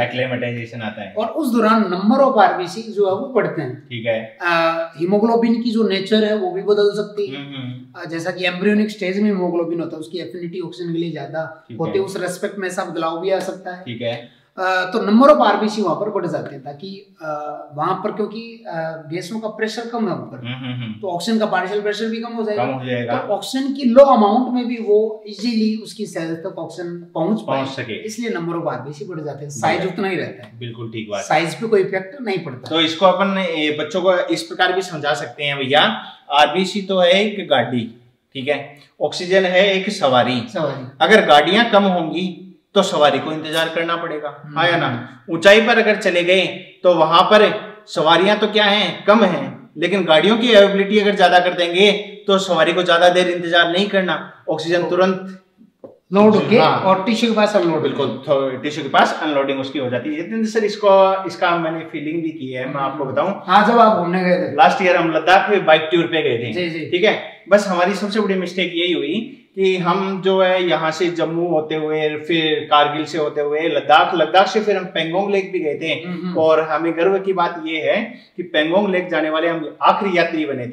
आता है, और उस दौरान नंबर ऑफ आरबीसी जो है वो बढ़ते हैं। ठीक है, हीमोग्लोबिन की जो नेचर है वो भी बदल सकती है। जैसा कि एम्ब्रियोनिक स्टेज में हीमोग्लोबिन होता है, उसकी एफिनिटी ऑक्सीजन के लिए ज्यादा होती है, उस रेस्पेक्ट में ऐसा बदलाव भी आ सकता है। ठीक है, तो नंबर ऑफ आरबीसी वहां पर बढ़ जाते हैं, ताकि वहां पर क्योंकि गैसों का प्रेशर कम है ऊपर, तो ऑक्सीजन का पार्शियल प्रेशर भी कम हो जाएगा, तो ऑक्सीजन की लो अमाउंट में भी वो इजीली उसकी सेल तक ऑक्सीजन पहुंच सके, इसलिए नंबर ऑफ आरबीसी बढ़ जाते हैं। साइज उतना ही रहता है, बिल्कुल ठीक बात, साइज पे कोई इफेक्ट नहीं पड़ता। तो इसको अपन बच्चों को इस प्रकार भी समझा सकते हैं, भैया आरबीसी तो है एक गाड़ी, ठीक है, ऑक्सीजन है एक सवारी। अगर गाड़ियां कम होंगी तो सवारी को इंतजार करना पड़ेगा, हाँ या ना। ऊंचाई पर अगर चले गए तो वहां पर सवारियां तो क्या हैं, कम हैं, लेकिन गाड़ियों की अवेबिलिटी अगर ज्यादा कर देंगे तो सवारी को ज्यादा देर इंतजार नहीं करना, ऑक्सीजन तुरंत लोड होके और टिश्यू के पास अनलोड, बिल्कुल, तो टिश्यू के पास अनलोडिंग उसकी हो जाती है। सर इसका मैंने फीलिंग भी की है, मैं आपको बताऊं। हाँ, जब आप घूमने गए थे लास्ट ईयर, हम लद्दाख में बाइक टूर पे गए थे, ठीक है। बस हमारी सबसे बड़ी मिस्टेक यही हुई कि हम जो है यहाँ से जम्मू होते हुए, फिर कारगिल से होते हुए लद्दाख से फिर हम पेंगोंग लेक भी गए थे, और हमें गर्व की बात ये है कि पेंगोंग लेक जाने वाले हम आखिरी यात्री बने थे,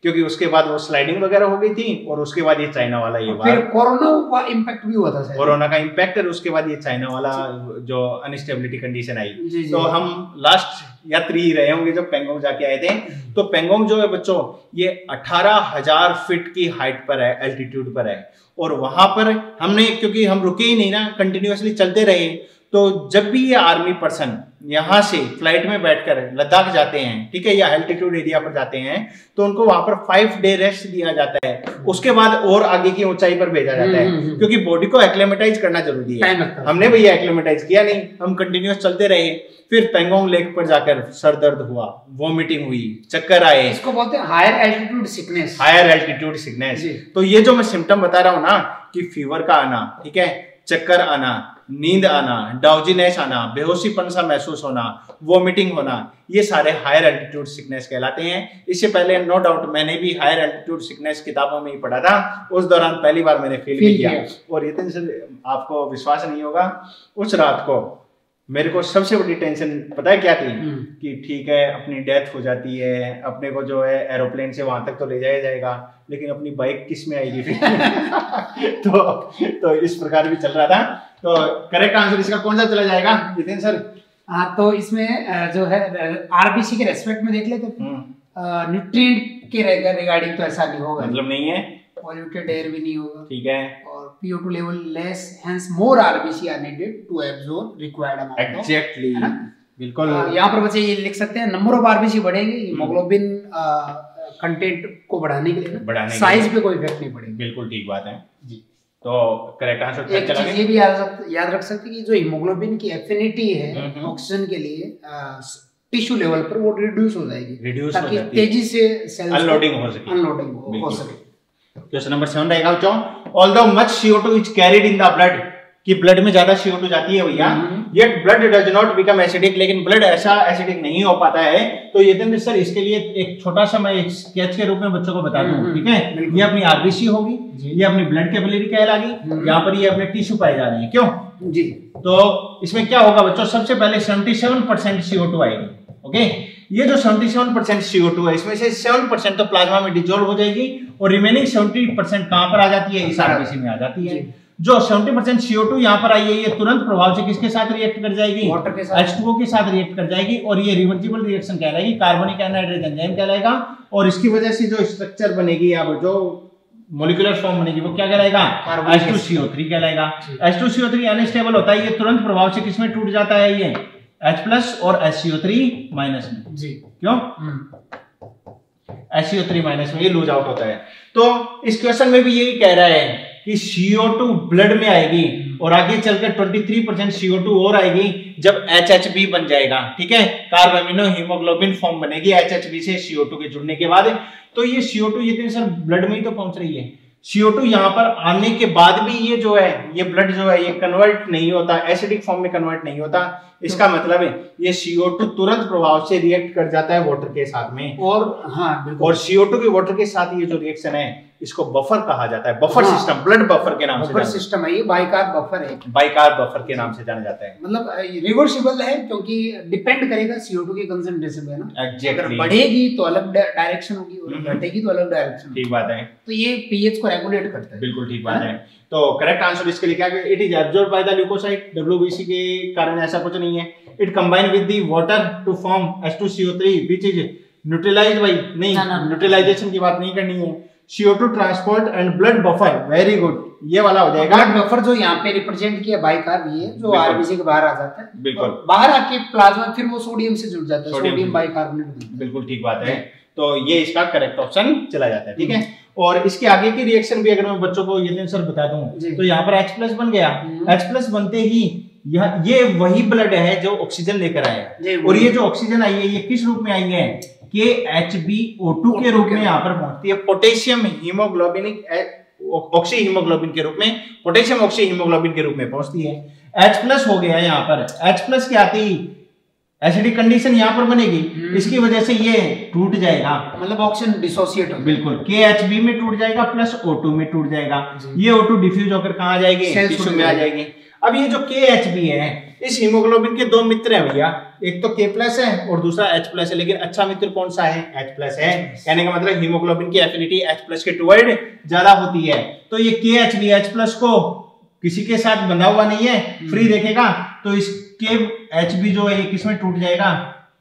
क्योंकि उसके बाद वो स्लाइडिंग वगैरह हो गई थी और उसके बाद ये चाइना वाला ये फिर कोरोना का इम्पैक्ट भी हुआ था, कोरोना का इम्पैक्ट और उसके बाद ये चाइना वाला जो अनस्टेबिलिटी कंडीशन आई। तो हम लास्ट यात्री रहे होंगे जब पेंगोंग जाके आए थे। तो पेंगोंग जो है बच्चों ये 18,000 फीट की हाइट पर है, एल्टीट्यूड पर है। और वहां पर हमने, क्योंकि हम रुके ही नहीं ना, कंटिन्यूअसली चलते रहे, तो जब भी ये आर्मी पर्सन यहाँ से फ्लाइट में बैठकर लद्दाख जाते हैं, ठीक है, या एल्टीट्यूड एरिया पर जाते हैं, तो उनको वहां पर 5 डे रेस्ट दिया जाता है। उसके बाद और आगे की ऊंचाई पर भेजा जाता है, क्योंकि बॉडी को एक्लेमेटाइज करना जरूरी है। हमने भैया एक्लेमेटाइज किया नहीं, हम कंटिन्यूअस चलते रहे। फिर पेंगोंग लेक पर जाकर सर दर्द हुआ, वॉमिटिंग हुई, चक्कर आए, इसको बोलते हैं higher altitude sickness. Higher altitude sickness. तो ये जो मैं सिम्टम बता रहा हूँ ना, कि फीवर का आना, ठीक है, चक्कर आना, नींद आना, डाउजीनेस आना, बेहोशीपन सा महसूस होना, वोमिटिंग होना, ये सारे हायर एल्टीट्यूड सिकनेस कहलाते हैं। इससे पहले नो डाउट मैंने भी हायर एल्टीट्यूड सिकनेस किताबों में ही पढ़ा था, उस दौरान पहली बार मैंने फील किया। और ये आपको विश्वास नहीं होगा, उस रात को मेरे को सबसे बड़ी टेंशन पता है क्या थी? कि ठीक है अपनी डेथ हो जाती है, अपने को जो है एरोप्लेन से वहां तक तो ले जाया जाएगा, लेकिन अपनी बाइक किस में आएगी फिर? तो इस प्रकार भी चल रहा था। तो करेक्ट आंसर इसका कौन सा चला जाएगा जितेन सर? हाँ, तो इसमें जो है आरबीसी के रेस्पेक्ट में देख लेते, न्यूट्रिएंट के रिगार्डिंग तो ऐसा नहीं होगा, मतलब नहीं है, पॉल्यूटेड एयर भी नहीं होगा, ठीक है, और PO2 level less, hence more RBC are needed to absorb required amount. Exactly, बिल्कुल। यहाँ पर बच्चे ये लिख सकते हैं, नंबर ऑफ आरबीसी बढ़ेंगे, हीमोग्लोबिन कंटेंट को बढ़ाने के लिए, साइज पे कोई इफेक्ट नहीं पड़ेगा। बिल्कुल ठीक बात है जी। तो करेक्ट आंसर एक चीज ये भी याद रख सकते हैं कि जो हीमोग्लोबिन की एफिनिटी है ऑक्सीजन के लिए टिश्यू लेवल पर वो रिड्यूस हो जाएगी, ताकि तेजी से सेल्स अनलोडिंग हो सके। क्वेश्चन नंबर 7 रहेगा बच्चों, although much CO2 is carried in the blood, कि ब्लड में ज्यादा CO2 जाती है भैया, yet blood does not become acidic, लेकिन ब्लड ऐसा एसिडिक नहीं हो पाता है। तो ये सर इसके लिए एक छोटा सा मैं स्केच के रूप में बच्चों को बता दूं, ठीक है? ये अपनी आरबीसी होगी, ये अपनी ब्लड कैपिलरी कहलाएगी, यहाँ पर ये अपने टिश्यू पाए जा रहे हैं, क्यों जी? तो इसमें क्या होगा बच्चों, सबसे पहले 77% CO2 आएगी, ओके? ये जो 77% CO2 है, इसमें से 7% तो प्लाज्मा में डिसॉल्व हो जाएगी और रिमेनिंग 70% कहां पर आ जाती है? इस आरबीसी में आ जाती है। जो 70% CO2 यहाँ पर आई है, ये तुरंत प्रभाव से किसके साथ रिएक्ट कर जाएगी? वाटर के साथ, H2O के साथ रिएक्ट कर जाएगी, और ये रिवर्सिबल रिएक्शन कहलाएगी, कार्बनिक एनहाइड्रेज एंजाइम कहलाएगा। और इसकी वजह से जो स्ट्रक्चर बनेगी, अब जो मॉलिक्यूलर फॉर्म बनेगी, वो क्या कहलाएगा? H2CO3 कहलाएगा। H2CO3 अनस्टेबल होता है, ये तुरंत प्रभाव से किसमें टूट जाता है? ये H+ और HCO3- में जी। क्यों? HCO3- में ये लूज आउट होता है। तो इस क्वेश्चन में भी यही कह रहा है कि CO2 ब्लड में आएगी और आगे चलकर 23% CO2 और आएगी जब HHB बन जाएगा, ठीक है, कार्बामिनो हीमोग्लोबिन फॉर्म बनेगी HHB से CO2 के जुड़ने के बाद। तो ये CO2 ये सर ब्लड में ही तो पहुंच रही है। CO2 यहाँ पर आने के बाद भी ये जो है, ये ब्लड जो है, ये कन्वर्ट नहीं होता, एसिडिक फॉर्म में कन्वर्ट नहीं होता। इसका मतलब है ये CO2 तुरंत प्रभाव से रिएक्ट कर जाता है वाटर के साथ में, और हाँ बिल्कुल, और CO2 के वाटर के साथ ये जो रिएक्शन है, इसको बफर कहा जाता है, बफर सिस्टम, ब्लड बफर के नाम से, बफर सिस्टम है, ये बाइकार बफर है, बाइकार बफर के नाम से जाना जाता है। मतलब रिवर्सिबल है, क्योंकि डिपेंड करेगा CO2 की कंसंट्रेशन पे ना। एग्जैक्टली, बढ़ेगी तो अलग डायरेक्शन होगी और घटेगी तो अलग डायरेक्शन। ठीक बात है, तो ये पीएच को रेगुलेट करता है। बिल्कुल ठीक बात है। तो करेक्ट आंसर इसके लिए क्या है? It is absorbed by the leucocyte, WBC के कारण ऐसा कुछ नहीं है। It combine with the water to form H2CO3 which is neutralised by, नहीं, न्यूट्रलाइजेशन की बात नहीं करनी है। CO2 transport and blood buffer, very good, ये वाला हो जाएगा। ब्लड बफर जो यहाँ पे रिप्रेजेंट किया बाइकार भी है, जो आरबीसी के बाहर आ जाता है, बिल्कुल बाहर आके प्लाज्मा फिर वो सोडियम से जुड़ जाता है, सोडियम बाइकार्बोनेट। बिल्कुल ठीक बात है। तो ये इसका करेक्ट ऑप्शन चला जाता है, ठीक है। और इसके आगे की रिएक्शन भी अगर मैं बच्चों को ये सर बता दूं, तो यहाँ पर H+ बन गया, H+ बनते ही ये वही ब्लड है जो ऑक्सीजन लेकर आया, और ये जो ऑक्सीजन आई है, ये किस रूप में आई है? KHbO2 के रूप में यहाँ पर पहुंचती है, पोटेशियम हीमोग्लोबिनिक ऑक्सी हीमोग्लोबिन के रूप में, पोटेशियम ऑक्सी हीमोग्लोबिन के रूप में पहुंचती है। H+ हो गया यहाँ पर, H+ क्या आती? एसिडिक कंडीशन यहाँ पर बनेगी, इसकी वजह से ये टूट जाएगा, मतलब ऑक्सीजन डिसोसिएट होगा, बिल्कुल, KHB में टूट जाएगा प्लस O2 में टूट जाएगा। ये O2 डिफ्यूज होकर कहाँ आ जाएगी? टिश्यू में आ जाएगी। अब ये जो KHB है, इस हीमोग्लोबिन के दो मित्र हैं भैया, एक तो K+ है और दूसरा H+ है, लेकिन अच्छा मित्र कौन सा है? H+ है। कहने का मतलब हीमोग्लोबिन की एफिनिटी H+ के टुवर्ड ज्यादा होती है। तो ये KHB H+ को किसी के साथ बंधा हुआ नहीं है, फ्री देखेगा, तो इस KHB जो है ये किसमें टूट जाएगा?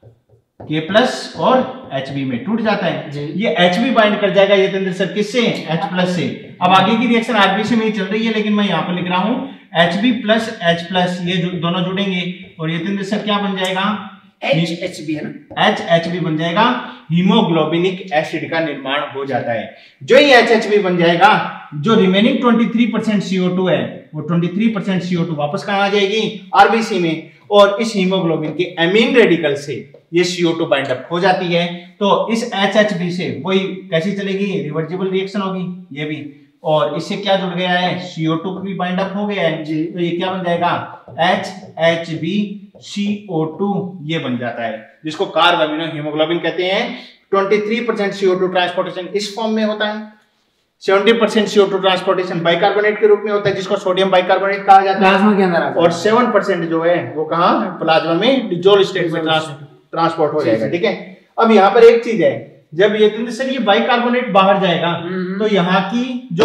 K+ और HB में टूट जाता है। ये HB बाइंड कर जाएगा यतेंद्र सर किससे? H+ से। अब आगे की रिएक्शन RBC में ही चल रही है, लेकिन मैं यहाँ पर लिख रहा हूँ HB + H+, ये दोनों जुड़ेंगे और यतेंद्र सर क्या बन जाएगा? HHB है ना, HHB बन जाएगा, हीमोग्लोबिनिक एसिड का निर्माण हो जाता है। जो ही HHB बन जाएगा, जो रिमेनिंग 23% CO2 है, वो 23% CO2 वापस कहाँ आ जाएगी? RBC में, और इस हीमोग्लोबिन के एमीन रेडिकल से ये CO2 बाइंड अप हो जाती है। तो इस HHB से वही कैसी चलेगी? रिवर्सिबल रिएक्शन होगी ये भी, और इससे क्या जुड़ गया है? CO2 भी बाइंड अप हो गया है जी। तो ये क्या बन जाएगा? HHB CO2 ये बन जाता है, जिसको कार्ब अमीनो हीमोग्लोबिन कहते हैं। 23% CO2 ट्रांसपोर्टेशन इस फॉर्म में होता है, 70% CO2 ट्रांसपोर्टेशन बाइकार्बोनेट के रूप में होता है, जिसको सोडियम बाइकार्बोनेट कहा जाता है प्लाज्मा के अंदर, और 7% जो है वो कहाँ? प्लाज्मा में डिसॉल्व स्टेट में ट्रांसपोर्ट हो जाएगा। ठीक है, अब यहाँ पर एक चीज है, जब ये बाइकार्बोनेट बाहर जाएगा तो यहाँ की जो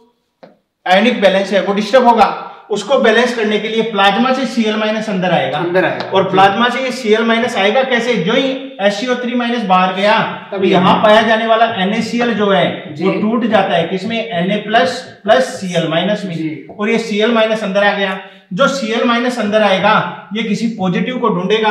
आयनिक बैलेंस है वो डिस्टर्ब होगा। उसको बैलेंस करने के लिए प्लाज्मा से Cl- अंदर आएगा और प्लाज्मा से ये Cl- आएगा कैसे? जो ही HCO3- बाहर गया तो यहाँ पाया जाने वाला NaCl जो है वो टूट जाता है किसमें? Na+ + Cl- में, और ये Cl- अंदर आ गया। जो Cl- अंदर आएगा ये किसी पॉजिटिव को ढूंढेगा।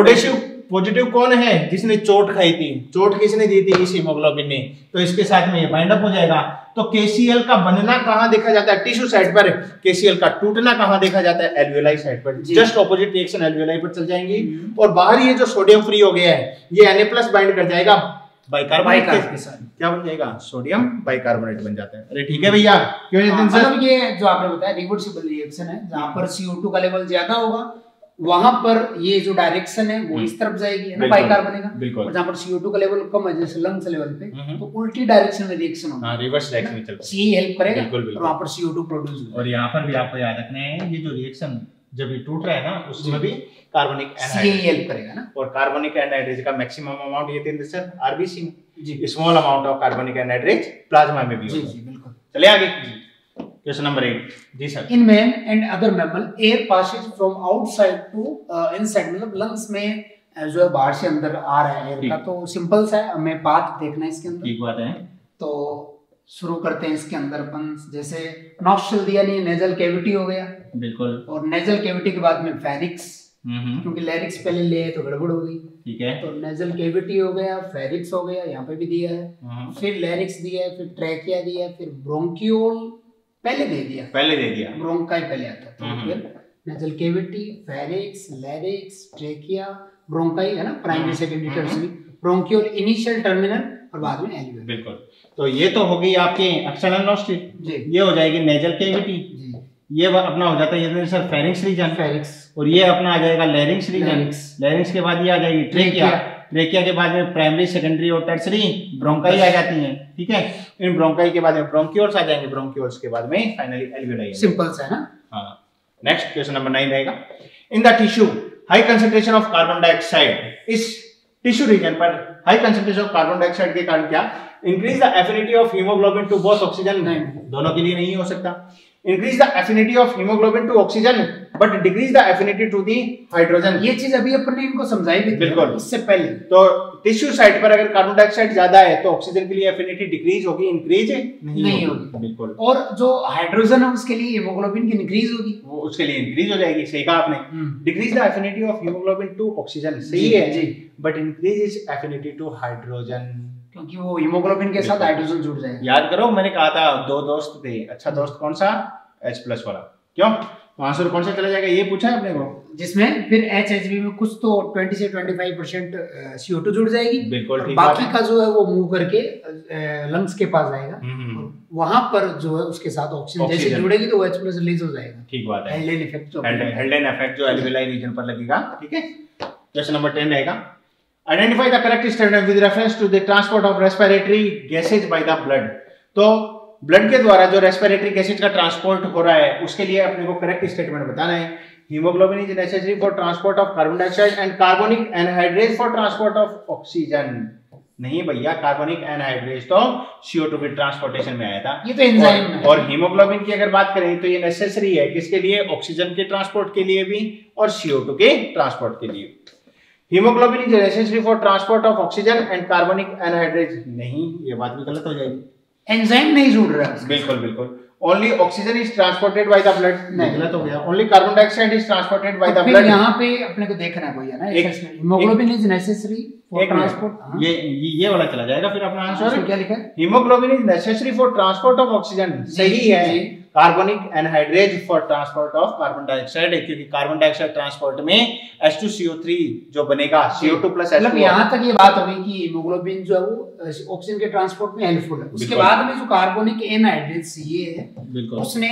पॉजिटिव कौन है? जिसने चोट खाई थी। चोट किसने दी थी? इस हीमोग्लोबिन ने। तो इसके साथ में ये बाइंड अप हो जाएगा। तो KCl का बनना कहां देखा जाता है? टिश्यू साइड पर। KCl का टूटना कहां देखा जाता है? एल्वियोलाई साइड पर। जस्ट ऑपोजिट रिएक्शन एल्वियोलाई पर चल जाएंगी, और बाहर ये जो सोडियम फ्री हो गया है ये Na+ बाइंड कर जाएगा बाइकार्बोनेट के साथ। क्या बन जाएगा? सोडियम बाइकार्बोनेट बन जाता है। अरे ठीक है भैया, क्यों मतलब ये जो आपने बताया रिवर्सिबल रिएक्शन है, जहां पर CO2 का लेवल ज्यादा होगा वहां पर ये जो डायरेक्शन है वो इस तरफ जाएगी, है ना, बाइकार्बोनेट का। और जहां पर CO2 का लेवल कम है जैसे लंग्स लेवल पे, तो उल्टी डायरेक्शन में रिएक्शन होगा। हां, रिवर्स डायरेक्शन में चलता है। ये हेल्प करेगा और वहां पर CO2 प्रोड्यूस होगा। और यहां पर भी आपको याद रखना है, ये जो रिएक्शन जब ये टूट रहा है ना, उसमें भी कार्बनिक एनहाइड्रेट हेल्प करेगा ना। और कार्बनिक एनहाइड्रेट का मैक्सिमम अमाउंट ये तीन सर RBC में जी, small amount of carbonic anhydrase plasma में भी होता है। जी बिल्कुल। चलिए आगे क्वेश्चन नंबर 8 जी sir. In man and other mammal air passes from outside to inside, मतलब लंग्स में जो है बाहर से अंदर आ रहा है एयर का। तो सिंपल सा है, हमें बात देखना है इसके अंदर। ठीक बात है। तो शुरू करते हैं इसके अंदर अपन, जैसे नॉस्ट्रल दिया नहीं, नेजल कैविटी हो गया बिल्कुल, और नेजल कैविटी के बाद में फेरिक्स, क्योंकि लैरिक्स पहले ले तो गड़बड़ हो गई। ठीक है, तो नेजल कैविटी हो गया, फेरिक्स हो गया, यहाँ पे भी दिया है, फिर लैरिक्स दिया है, फिर ट्रैकिया दिया है, फिर ब्रोंकियोल पहले दे दिया ब्रोंकाई पहले आता था। फिर nasal cavity, pharynx, larynx, trachea, bronchi, है ना, primary secondary tertiary, bronchiole initial terminal और बाद में एल्वियोल। बिल्कुल। तो ये तो हो गई आपके एक्सटर्नल नॉस्ट्रिल जी, ये हो जाएगी नेजल कैविटी जी, ये अपना हो जाता है ये सर फेरिंक्स रीजन, फेरिक्स, और ये अपना आ जाएगा लैरिंक्स रीजन, लैरिंक्स के बाद ये आ जाएगी ट्रेकिया, ट्रेकिया के बाद में प्राइमरी सेकेंडरी और टर्सरी ब्रोंकाई आ जाती हैं। ठीक है, इन ब्रोंकाई के बाद में ब्रोंकियोल्स आ जाएंगे, ब्रोंकियोल्स के बाद में फाइनली एल्वियोलाई। सिंपल सा है ना। हां, नेक्स्ट क्वेश्चन नंबर 9 रहेगा। In the tissue high concentration of carbon dioxide, इस टिश्यू रीजन पर high concentration of carbon dioxide के कारण क्या increase the affinity of haemoglobin to both oxygen, दोनों के लिए नहीं हो सकता। Increase the affinity of haemoglobin to oxygen but decrease the affinity to the hydrogen. ये चीज अभी अपन ने इनको समझाई भी बिल्कुल इससे पहले। तो टिश्यू साइड पर अगर कार्बन डाइऑक्साइड ज्यादा है तो ऑक्सीजन के लिए एफिनिटी डिक्रीज होगी, इंक्रीज नहीं होगी। बिल्कुल। और जो हाइड्रोजन है उसके लिए हीमोग्लोबिन की इंक्रीज होगी, वो उसके लिए इंक्रीज हो जाएगी। सही कहा आपने। Decrease the affinity of haemoglobin to oxygen, सही है जी, but increase is affinity to hydrogen, क्योंकि वो हीमोग्लोबिन के साथ हाइड्रोजन जुड़ जाएगा। याद करो मैंने कहा था दो दोस्त थे, अच्छा दोस्त कौन सा? H+ वाला। क्यों आंसर कौन सा चला जाएगा ये पूछा है अपने को, जिसमें फिर HHB में कुछ तो 20 से 25% CO2 जुड़ जाएगी। बिल्कुल ठीक, बाकी का जो है वो मूव करके लंग्स के पास जाएगा, वहां पर जो है उसके साथ ऑक्सीजन जैसे जुड़ेगी तो वो H+ रिलीज हो जाएगा। ठीक बात है, हेल्डेन इफेक्ट जो एल्वियोलाई रीजन पर लगेगा। ठीक है, क्वेश्चन नंबर 10 रहेगा। Identify the correct statement with reference to the transport of respiratory gases by the blood. तो ब्लड के द्वारा जो रेस्पिरेटरी गैसेज का ट्रांसपोर्ट हो रहा है उसके लिए अपने को करेक्ट स्टेटमेंट बताना है haemoglobin is necessary for transport of carbon dioxide and carbonic anhydride for transport of oxygen. नहीं भैया, कार्बोनिक एनहाइड्रेट तो CO2 के ट्रांसपोर्टेशन में आया था, ये तो एंजाइम है। और हीमोग्लोबिन की अगर बात करें तो ये नेसेसरी है किसके लिए? ऑक्सीजन के ट्रांसपोर्ट के लिए भी और CO2 के ट्रांसपोर्ट के लिए। Haemoglobin is necessary for transport of oxygen and carbonic anhydrate. नहीं, ये बात भी गलत हो जाएगी, एंजाइम नहीं जुड़ रहा है। बिल्कुल बिल्कुल। Only oxygen is transported by the blood, गलत हो गया। Only carbon dioxide is transported by the blood. यहाँ पे अपने को देखना है भैया ना, haemoglobin is necessary for transport. ये वाला चला जाएगा फिर अपना आंसर। क्या लिखा है? Haemoglobin is necessary for transport of oxygen, सही है। Carbonic anhydride for transport of carbon dioxide, क्योंकि कार्बन डाइऑक्साइड ट्रांसपोर्ट में H2CO3 जो बनेगा CO2 प्लस H2। मतलब यहाँ तक ये बात होगी कि हीमोग्लोबिन जो है वो ऑक्सीजन के ट्रांसपोर्ट में हेल्पफुल है। उसके बाद में जो कार्बोनिक एनहाइड्रेट CA है, उसने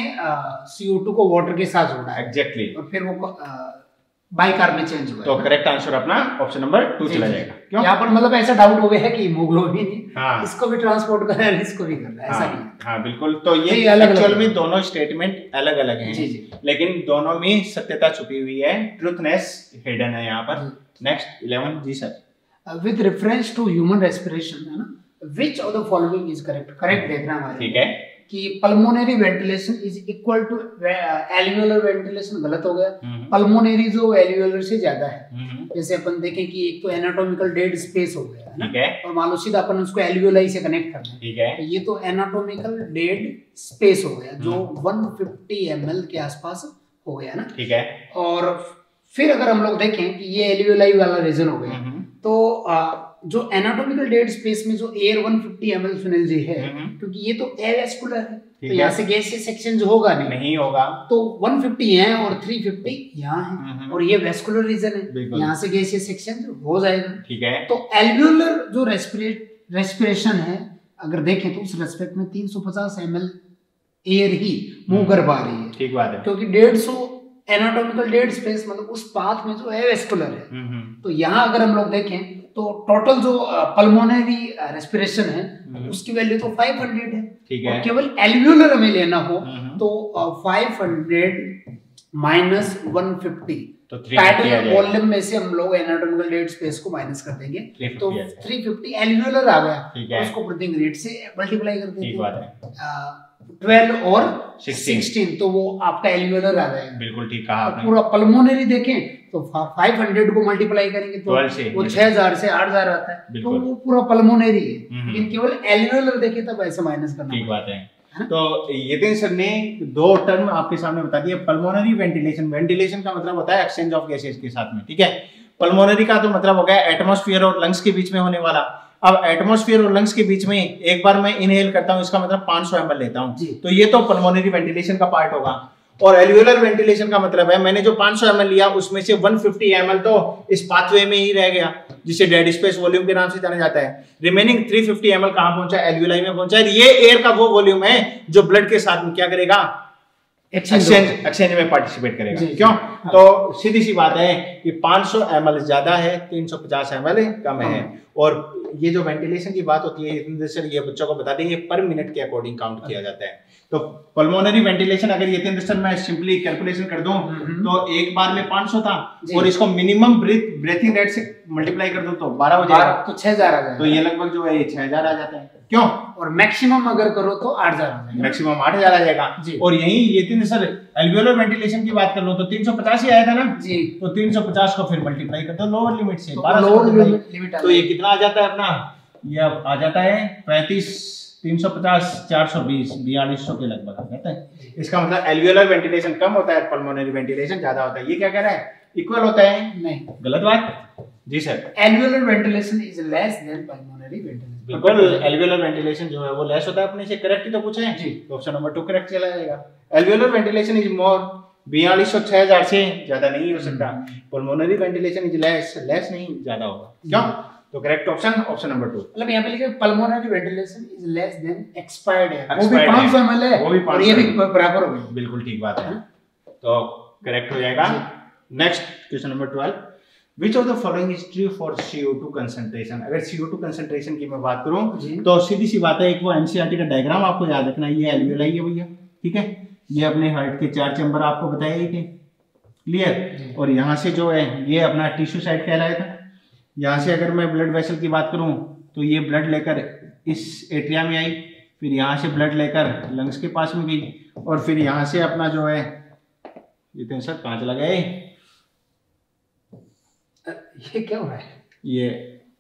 CO2 को वाटर के साथ जोड़ा है। एग्जैक्टली। और फिर वो बाइकार्ब में चेंज हुआ। तो करेक्ट आंसर अपना ऑप्शन नंबर 2 चला जाएगा। क्यों? यहाँ पर मतलब ऐसा डाउट हो गया है कि हीमोग्लोबिन इसको भी ट्रांसपोर्ट कर रहा है, इसको भी कर रहा है, ऐसा नहीं। हाँ बिल्कुल। तो ये एक्चुअल में दोनों स्टेटमेंट अलग अलग हैं, लेकिन दोनों में सत्यता छुपी हुई है, ट्रूथनेस हिडन है यहाँ पर। नेक्स्ट 11 जी sir. With reference to human respiration, है ना, which of the following is correct? Correct देखना हमारे, ठीक है, कि pulmonary ventilation is equal to alveolar ventilation, गलत हो गया। पल्मोनरी जो एल्वियोलर से ज्यादा है, जैसे अपन देखें कि एक तो एनाटॉमिकल डेड स्पेस हो गया है ना, और मान लो सीधा अपन उसको एल्वियोलाई से कनेक्ट करना है, ठीक है, तो ये तो एनाटॉमिकल डेड स्पेस हो गया जो 150 ml के आसपास हो गया ना, ठीक है। और फिर अगर हम लोग देखें कि ये एल्वियोलाई वाला रीजन हो गया, तो जो एनाटॉमिकल डेड स्पेस में जो एयर 150 ml सुनील जी है, क्योंकि ये तो एवेस्कुलर है, तो यहाँ से गैसियस सेक्शन जो होगा नहीं होगा, तो 150 है और 350 यहाँ है, और ये वेस्कुलर रीजन है, यहाँ से गैसियस सेक्शन हो जाएगा, ठीक है। तो एल्वियोलर जो रेस्पिरेशन है अगर देखें तो उस रेस्पेक्ट में 350 ml एयर ही मूव कर पा रही है, ठीक बात है, क्योंकि 150 एनाटॉमिकल डेड स्पेस मतलब उस पाथ में जो है वेस्कुलर है। तो यहाँ अगर हम लोग देखें तो टोटल जो पल्मोनरी रेस्पिरेशन है उसकी वैल्यू तो 500 है, ठीक है। और केवल एल्वियोलर हमें लेना हो तो 500 माइनस 150, तो टाइटल वॉल्यूम में से हम लोग एनाटॉमिकल डेड स्पेस को माइनस कर देंगे, तो 350 एल्वियोलर आ गया, उसको ब्रीथिंग रेट से मल्टीप्लाई कर देंगे 12 और 16, तो वो आपका एल्वियोलर आ जाएगा। बिल्कुल ठीक कहा आपने। पूरा पल्मोनरी देखें तो 500 को मल्टीप्लाई करेंगे तो वो 6000 से 8000 आता है, तो वो पूरा पल्मोनरी है। लेकिन केवल एल्वियोलर देखें तब ऐसे माइनस करना, ठीक बात है। तो यतिन सर ने 2 टर्म आपके सामने बता दिए। पल्मोनरी वेंटिलेशन, वेंटिलेशन का मतलब होता है एक्सचेंज ऑफ गैसेस के साथ में, ठीक है। पल्मोनरी का तो मतलब हो गया एटमॉस्फेयर और लंग्स के बीच में होने वाला। अब एटमॉस्फेयर और लंग्स के बीच में एक बार मैं इनहेल करता हूं, इसका मतलब 500 ml लेता हूं, तो ये तो पल्मोनरी वेंटिलेशन का पार्ट होगा। और एल्वियोलर वेंटिलेशन का मतलब है मैंने जो 500 ml लिया उसमें से 150 ml तो इस पाथवे में ही रह गया, जिसे डेड स्पेस वॉल्यूम के नाम से जाना जाता है। रिमेनिंग 350 ml कहां पहुंचा? एल्वियोलाई में पहुंचा। ये एयर का वो वॉल्यूम है जो ब्लड के साथ में क्या करेगा? एक्सचेंज में पार्टिसिपेट करेगा। क्यों? तो सीधी सी बात है कि 500 ml ज्यादा है, 350 ml कम है। और ये जो वेंटिलेशन की बात होती है, ये बच्चों को बता दें, ये पर मिनट के अकॉर्डिंग काउंट किया जाता है। तो पल्मोनरी वेंटिलेशन अगर ये मैं सिंपली कैलकुलेशन कर दूं तो एक बार में 500 था और इसको मिनिमम ब्रीथिंग रेट से मल्टीप्लाई कर दूं तो 12 हो जाएगा, तो 6000 आ जाएगा। तो ये लगभग जो है ये 6000 आ जाता है। क्यों? और मैक्सिमम अगर करो तो 8000 आ जाएगा, मैक्सिमम 8000 आ जाएगा। और यही ये सर एल्वियोलर वेंटिलेशन की बात कर लो तो 350 ही आया था ना जी, तो 350 को फिर मल्टीप्लाई कर दो लोअर लिमिट से, 12 लिमिट, तो ये कितना आ जाता है अपना? ये आ जाता है 35, 350, 420, 4200 के लगभग आ जाता है। इसका मतलब एल्वियोलर वेंटिलेशन कम होता है, पल्मोनरी वेंटिलेशन ज्यादा होता है। ये क्या कह रहा है? इक्वल होता है? नहीं, गलत बात जी sir. Alveolar ventilation is less than pulmonary ventilation. बिल्कुल, एल्वियोलर वेंटिलेशन जो है वो लेस होता है। अपने से करेक्ट ही तो पूछा है जी, तो ऑप्शन नंबर 2 करेक्ट चला जाएगा। एल्वियोलर वेंटिलेशन इज मोर, 4200 6000 से ज्यादा नहीं हो सकता। Pulmonary ventilation is less, less नहीं ज्यादा होगा। क्यों? तो करेक्ट ऑप्शन नंबर 2। मतलब यहाँ पे लिखा है pulmonary ventilation is less than expired air, वो भी 500 ml है, वो भी 500, और ये भी बराबर हो गई। बिल्कुल ठीक बात है, तो करेक्ट हो जाएगा। Next question number 12, which of the following is true for CO2 concentration. अगर CO2 कंसंट्रेशन की मैं बात करूं तो सीधी सी बात है, एक वो एनसीईआरटी का डायग्राम आपको याद रखना है। ये एल्वियोलाई है भैया, ठीक है। ये अपने हार्ट के 4 चैम्बर आपको बताए थे, क्लियर। और यहाँ से जो है ये अपना टिश्यू साइड कहलाया था। यहाँ से अगर मैं ब्लड वेसल की बात करूँ तो ये ब्लड लेकर इस एट्रिया में आई, फिर यहाँ से ब्लड लेकर लंग्स के पास में गई, और फिर यहाँ से अपना जो है ये सर कहाँ चला गया ये क्या हो रहा है ये?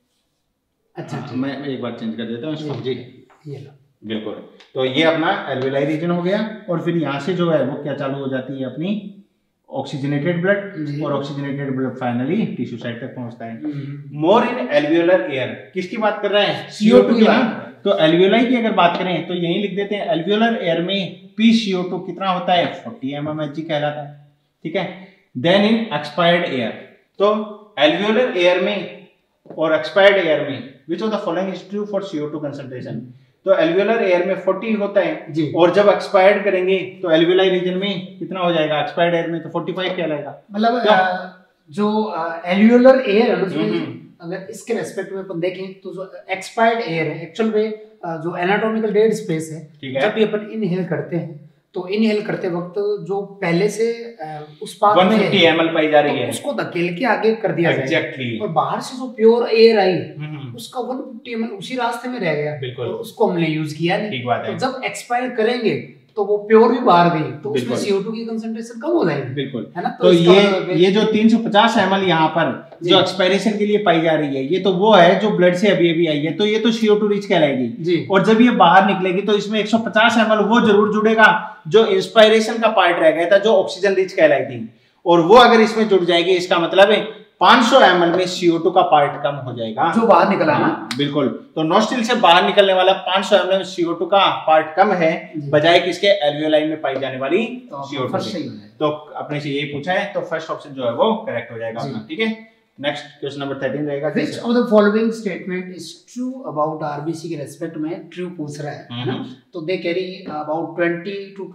अच्छा मैं एक बार चेंज कर देता हूँ इसको जी, ये लो बिल्कुल। तो ये अपना एल्वेलाई रीजन हो गया, और फिर यहाँ से जो है वो क्या चालू हो जाती है अपनी ऑक्सीजनेटेड ब्लड, और oxygenated blood finally tissue side तक पहुंचता है। मोर इन एल्वियोलर एयर, किसकी बात कर रहे हैं? CO2 की ना। तो एल्वियोलाई की अगर बात करें तो यही लिख देते हैं, एल्वियोलर एयर में PCO2 कितना होता है? 40 mmHg कहलाता है, ठीक है। देन इन एक्सपायर्ड एयर, तो एल्वियोलर एयर में और एक्सपायर्ड एयर में which of the following is true for CO2 concentration? तो एल्वियोलर एयर में 40 होता है, और जब एक्सपायर्ड करेंगे तो एल्वियोलाई रीजन में कितना हो जाएगा? एक्सपायर्ड एयर में तो 45 कहलाएगा। मतलब जो एल्वियोलर एयर है अगर इसके रेस्पेक्ट में अपन देखें तो जो एक्सपायर्ड एयर है एक्चुअल में जो एनाटॉमिकल डेड स्पेस है, जब भी अपन इनहेल करते हैं तो इनहेल करते वक्त जो पहले से उस पार्ट में 150 ml पाई जा रही है, उसको धकेल के आगे कर दिया exactly. और बाहर से जो प्योर एयर आई उसका 150 ml उसी रास्ते में रह गया, तो उसको हमने यूज किया नहीं। तो जब एक्सपायर करेंगे तो वो प्योर भी बाहर गई, तो उसमें CO2 की कंसंट्रेशन कम हो जाएगी, बिल्कुल, है ना। तो ये जो 350 ml यहाँ पर जो एक्सपायरेशन के लिए पाई जा रही है, ये तो वो है जो ब्लड से अभी अभी आई है, तो ये तो CO2 रिच कहलाएगी। और जब ये बाहर निकलेगी तो इसमें 150 ml वो जरूर जुड़ेगा जो इंस्पायरेशन का पार्ट रह गया था, जो ऑक्सीजन रिच कहलाएगी, और वो अगर इसमें जुड़ जाएगी इसका मतलब है 500 ml में CO2 का पार्ट कम हो जाएगा, जो बाहर निकला ना, बिल्कुल। तो नोस्ट्रिल से बाहर निकलने वाला 500 ml में CO2 का पार्ट कम है बजाय किसके? एल्वियोलाई में पाई जाने वाली CO2 के। तो अपने से यही पूछा है, तो फर्स्ट ऑप्शन जो है वो करेक्ट हो जाएगा अपना, ठीक है। नेक्स्ट क्वेश्चन नंबर 13 रहेगा, which of the following statement is true about RBC के रेस्पेक्ट में ट्रू पूछ रहा है ना। तो they carry about 20 to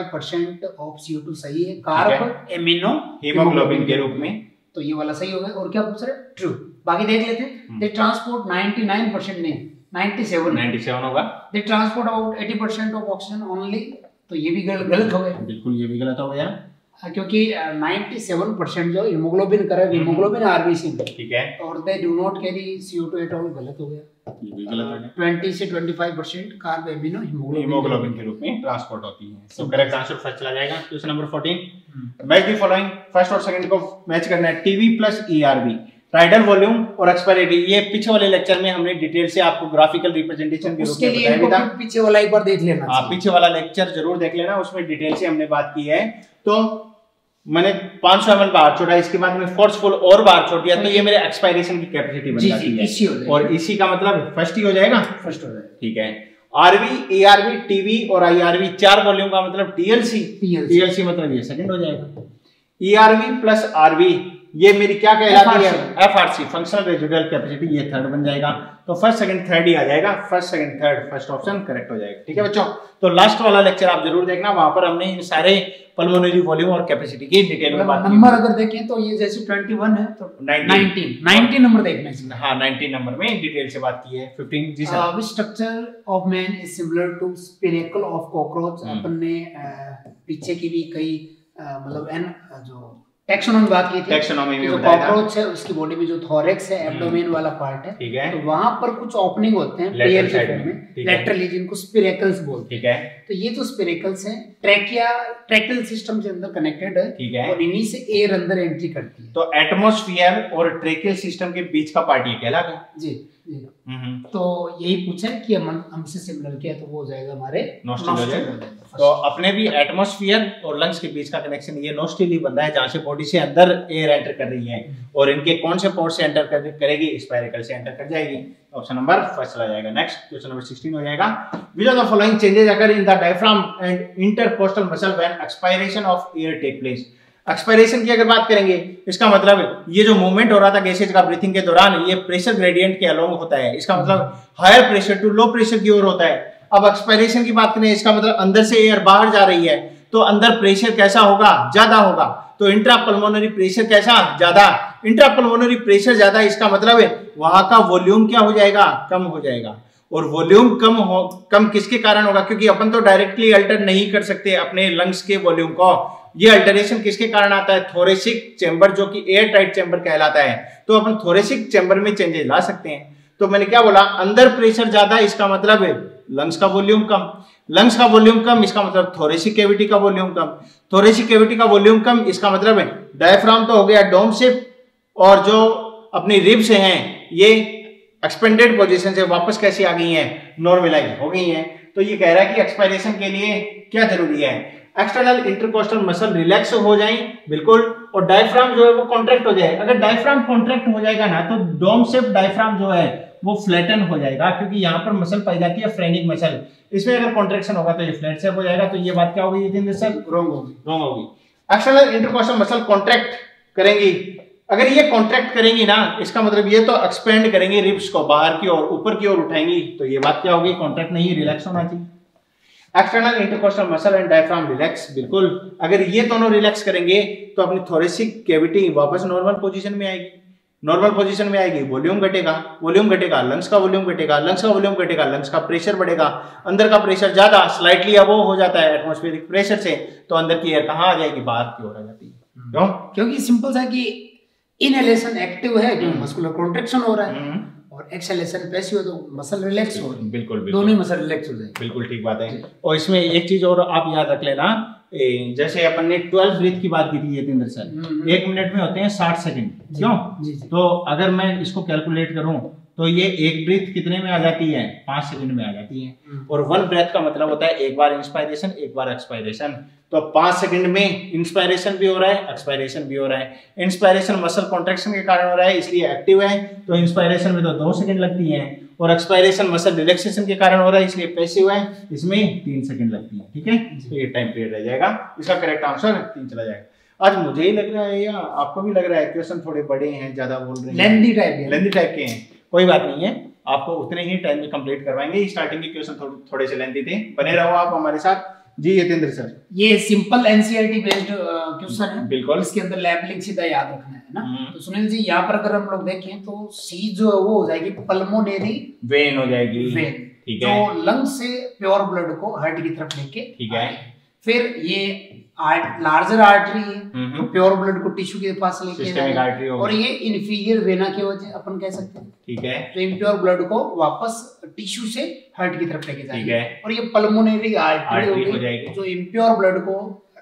25% of CO2 सही है कार्ब एमिनो हीमोग्लोबिन के रूप में, तो ये वाला सही हो गया। और क्या पूछ रहे? ट्रू। बाकी देख लेते हैं। दे ट्रांसपोर्ट 99% नहीं 97 होगा। They transport about 80% of oxygen only, तो ये भी गलत हो गया, बिल्कुल ये भी गलत हो गया, क्योंकि 97% जो हीमोग्लोबिन करे हीमोग्लोबिन आरबीसी में, ठीक है, और they do not carry CO2 at all, गलत हो गया, ये भी गलत हो गया। 20 से 25% कार्ब एमिनो हीमोग्लोबिन के रूप में ट्रांसपोर्ट होती है। तो करेक्ट आंसर फर्स्ट चला जाएगा। Question number 14, match the following, first और सेकंड को मैच करना है। TV plus ERV, tidal volume और एक्सपायरी, ये पीछे वाले लेक्चर में हमने डिटेल से आपको ग्राफिकल रिप्रेजेंटेशन के रूप में बताया था। पीछे वाला एक बार देख लेना, हां पीछे वाला लेक्चर जरूर देख लेना, उसमें डिटेल से हमने बात की है। तो मैंने 500 ml बाहर छोड़ा, इसके बाद में फोर्सफुल और बाहर छोड़ दिया, तो ये मेरे एक्सपायरेशन की कैपेसिटी बन जाती है, और इसी का मतलब फर्स्ट ही हो जाएगा, फर्स्ट हो जाएगा, ठीक है। RV, ARV, TV और IRV 4 वॉल्यूम का मतलब TLC मतलब ये सेकंड हो जाएगा। ERV प्लस RV ये मेरी क्या कहलाती है? FRC फंक्शनल रेजिडुअल कैपेसिटी, ये थर्ड बन जाएगा। तो फर्स्ट सेकंड थर्ड ही आ जाएगा, first second third, first option correct हो जाएगा, ठीक है बच्चों। तो लास्ट वाला लेक्चर आप जरूर देखना, वहां पर हमने इन सारे पल्मोनरी वॉल्यूम और कैपेसिटी की डिटेल में बात की। नंबर अगर देखें तो ये जैसे 21 है तो 19 नंबर देखना है। हां 19 नंबर में डिटेल से बात की है। 15 जी sir, which structure of man is similar to spiracle of cockroach. अपन ने पीछे की भी कई मतलब जो टैक्सोनॉमी बात की थी, टैक्सोनॉमी में जो कॉकरोच है उसकी बॉडी में जो थोरेक्स है, एब्डोमेन वाला पार्ट है, ठीक है, तो वहां पर कुछ ओपनिंग होते हैं पेयर के फॉर्म में, लैटरली, जिनको स्पिरेकल्स बोलते हैं, ठीक है। तो ये जो स्पिरेकल्स हैं ट्रैकियल सिस्टम से अंदर कनेक्टेड है, ठीक है, और इन्हीं से एयर अंदर एंट्री करती है। तो एटमॉस्फेयर और ट्रैकियल सिस्टम के बीच का पार्ट ये कहलाता है जी। तो यही पूछा है कि हमसे सिमिलर क्या है, तो वो हो जाएगा हमारे नोस्ट्रिल। तो अपने भी एटमॉस्फेयर और लंग्स के बीच का कनेक्शन ये नोस्ट्रिल ही बन रहा है, जहां से बॉडी से अंदर एयर एंटर कर रही है, और इनके कौन से पोर्ट से एंटर करेगी? स्पाइरेकल से एंटर कर जाएगी। ऑप्शन नंबर फर्स्ट चला जाएगा। नेक्स्ट क्वेश्चन नंबर 16 हो जाएगा, which of the following changes occur in the diaphragm and intercostal muscle when expiration of air take place. Expiration की अगर बात करेंगे, इसका मतलब ये जो मूवमेंट हो रहा था गैसेज का ब्रीथिंग के दौरान, ये प्रेशर ग्रेडियंट के अलोंग होता है। इसका मतलब higher pressure to low pressure की ओर होता है। अब एक्सपायरेशन की बात करें, इसका मतलब अंदर से एयर बाहर जा रही है, तो अंदर प्रेशर कैसा होगा? ज्यादा होगा। तो इंट्रापल्मोनरी प्रेशर कैसा? ज्यादा। इंट्रापल्मोनरी प्रेशर ज्यादा, इसका मतलब है वहां का वॉल्यूम क्या हो जाएगा? कम हो जाएगा। और वॉल्यूम कम किसके कारण होगा? क्योंकि अपन तो डायरेक्टली अल्टर नहीं कर सकते अपने लंग्स के वॉल्यूम को, ये अल्टरेशन किसके कारण आता है? थोरेसिक चेंबर जो कि एयर टाइट चेंबर कहलाता है। तो अपन थोरेसिक चेंबर में चेंजेस ला सकते हैं। तो मैंने क्या बोला, अंदर प्रेशर ज्यादा, इसका मतलब है लंग्स का वॉल्यूम कम। लंग्स का वॉल्यूम कम, इसका मतलब थोरेसिक कैविटी का वॉल्यूम कम। थोरेसिक कैविटी का वॉल्यूम कम, इसका मतलब है डायफ्राम तो हो गया डोम शेप, और जो अपनी रिब्स हैं ये एक्सपेंडेड पोजीशन से वापस कैसी आ गई हैं? नॉर्मलाइज हो गई हैं। तो ये कह रहा है कि एक्सपायरेशन के लिए क्या जरूरी है? एक्सटर्नल इंटरकोस्टल मसल रिलैक्स हो जाए बिल्कुल, और डायफ्राम जो है वो कॉन्ट्रैक्ट हो जाए। अगर डायफ्राम कॉन्ट्रैक्ट हो जाएगा ना तो डोम शेप डायफ्राम जो है वो फ्लैटन हो जाएगा, क्योंकि यहाँ पर मसल पाई जाती है फ्रेनिक मसल। इसमें अगर कॉन्ट्रैक्शन होगा तो ये फ्लैट शेप हो जाएगा। तो ये बात क्या होगी जितेंद्र सर? रॉन्ग होगी। रॉन्ग होगी। एक्सटर्नल इंटरकोस्टल मसल कॉन्ट्रैक्ट करेंगी। अगर ये कॉन्ट्रैक्ट करेंगी ना, इसका मतलब ये तो एक्सपेंड करेंगी रिब्स को, बाहर की ओर ऊपर की ओर उठाएंगी। तो ये बात क्या होगी? कॉन्ट्रैक्ट नहीं, रिलैक्स होना चाहिए। External intercostal muscle and diaphragm relax, बिल्कुल। अगर ये दोनों रिलैक्स करेंगे तो अपनी थोरेसिक कैविटी वापस नॉर्मल पोजीशन में आएगी। नॉर्मल पोजीशन में आएगी, वॉल्यूम घटेगा, वॉल्यूम घटेगा, लंग्स का वॉल्यूम घटेगा, लंग्स का वॉल्यूम घटेगा, लंग्स का प्रेशर बढ़ेगा। अंदर का प्रेशर ज्यादा स्लाइटली अबव हो जाता है एटमॉस्फेरिक प्रेशर से, तो अंदर की एयर कहाँ आ जाएगी? बाहर की ओर आ जाती है। क्यों? क्योंकि सिंपल सा कि इनहेलेशन एक्टिव है, जो मस्कुलर कॉन्ट्रैक्शन हो रहा है, और एक्सहेलेशन पैसिव है, तो मसल रिलैक्स हो रही है। बिल्कुल, दोनों ही मसल रिलैक्स हो जाएंगे। बिल्कुल ठीक बात है। और इसमें एक चीज और आप याद रख लेना, जैसे अपन ने 12 ब्रीथ की बात की थी जितेंद्र सर, 1 मिनट में होते हैं 60 सेकंड। क्यों? तो अगर मैं इसको कैलकुलेट करूं तो ये एक ब्रीथ कितने में आ जाती है? 5 सेकंड में आ जाती है। और 1 ब्रेथ का मतलब होता है एक बार इंस्पायरेशन, एक बार एक्सपायरेशन। तो 5 सेकंड में इंस्पायरेशन भी हो रहा है, एक्सपायरेशन भी हो रहा है। इंस्पायरेशन मसल कॉन्ट्रैक्शन के कारण हो रहा है, इसलिए एक्टिव है, तो इंस्पायरेशन में तो 2 सेकंड लगती है। और एक्सपायरेशन मसल रिलैक्सेशन के कारण हो रहा है, इसलिए पैसिव है, इसमें 3 सेकंड लगती है। ठीक है, तो ये टाइम पीरियड रह जाएगा। इसका करेक्ट आंसर 3 चला जाएगा। आज मुझे ही लग रहा है या आपको भी लग रहा है क्वेश्चन थोड़े बड़े हैं, ज्यादा बोल रहे हैं, लेंथी टाइप के हैं? कोई बात नहीं है, आपको उतने ही टाइम में कंप्लीट करवाएंगे। स्टार्टिंग के क्वेश्चन थोड़े से लेंथी थे, बने रहो आप हमारे साथ। जी जितेंद्र सर, ये सिंपल एनसीईआरटी बेस्ड क्वेश्चन है। बिल्कुल, इसके अंदर लैबलिंग सीधा याद रखना है ना। तो सुनील जी, यहाँ पर अगर हम लोग देखें तो सी जो है वो हो जाएगी पल्मोनरी वेन हो जाएगी। वेन, ठीक है, जो लंग से प्योर ब्लड को हार्ट की तरफ लेके, ठीक है। फिर ये लार्जर आर्टरी है, तो प्योर ब्लड को टिश्यू के पास लेके जाएगी, और ये इन्फीरियर वेना की वजह अपन कह सकते हैं, ठीक है। तो इम्प्योर ब्लड को वापस टिश्यू से हार्ट की तरफ लेके जाएगी, और ये पल्मोनरी आर्टरी हो जाएगी, जो इम्प्योर ब्लड को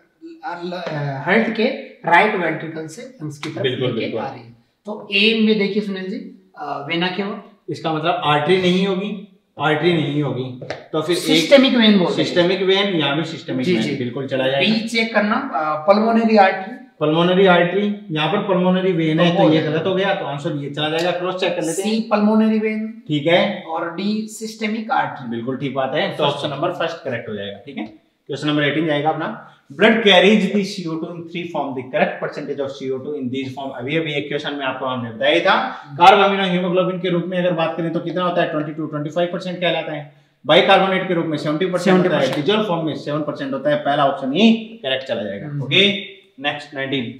हार्ट के राइट वेंट्रिकल से लंग्स की तरफ लेके आ रही है। तो ए में देखिए सुनील जी, वेना क्या हो, इसका मतलब आर्टरी नहीं होगी, आर्टरी नहीं होगी, तो फिर सिस्टेमिक वेन बोल, सिस्टेमिक वेन, यहाँ भी सिस्टेमिक वेन बिल्कुल चला जाएगा। बी चेक करना, पल्मोनरी आर्टरी, पल्मोनरी आर्टरी, यहाँ पर पल्मोनरी वेन है, तो ये गलत हो गया, तो आंसर ये चला जाएगा। क्रॉस चेक कर लेते हैं। सी पल्मोनरी वेन, ठीक है, और डी सिस्टेमिक आर्टरी, बिल्कुल ठीक बात है। तो ऑप्शन नंबर फर्स्ट करेक्ट हो जाएगा। ठीक है, क्वेश्चन नंबर 18 जाएगा अपना। Blood carries the CO2 in 3 form, the correct percentage of CO2 in these form। अभी एक क्वेश्चन में आपको हमने बताया था, कार्ब अमीनो हीमोग्लोबिन के रूप में अगर बात करें तो कितना होता है? 22-25% कहलाता है। बाइकार्बोनेट के रूप में 70% होता है, डिजोल्व फॉर्म में 7% होता है। पहला ऑप्शन ही करेक्ट चला जाएगा। Okay, next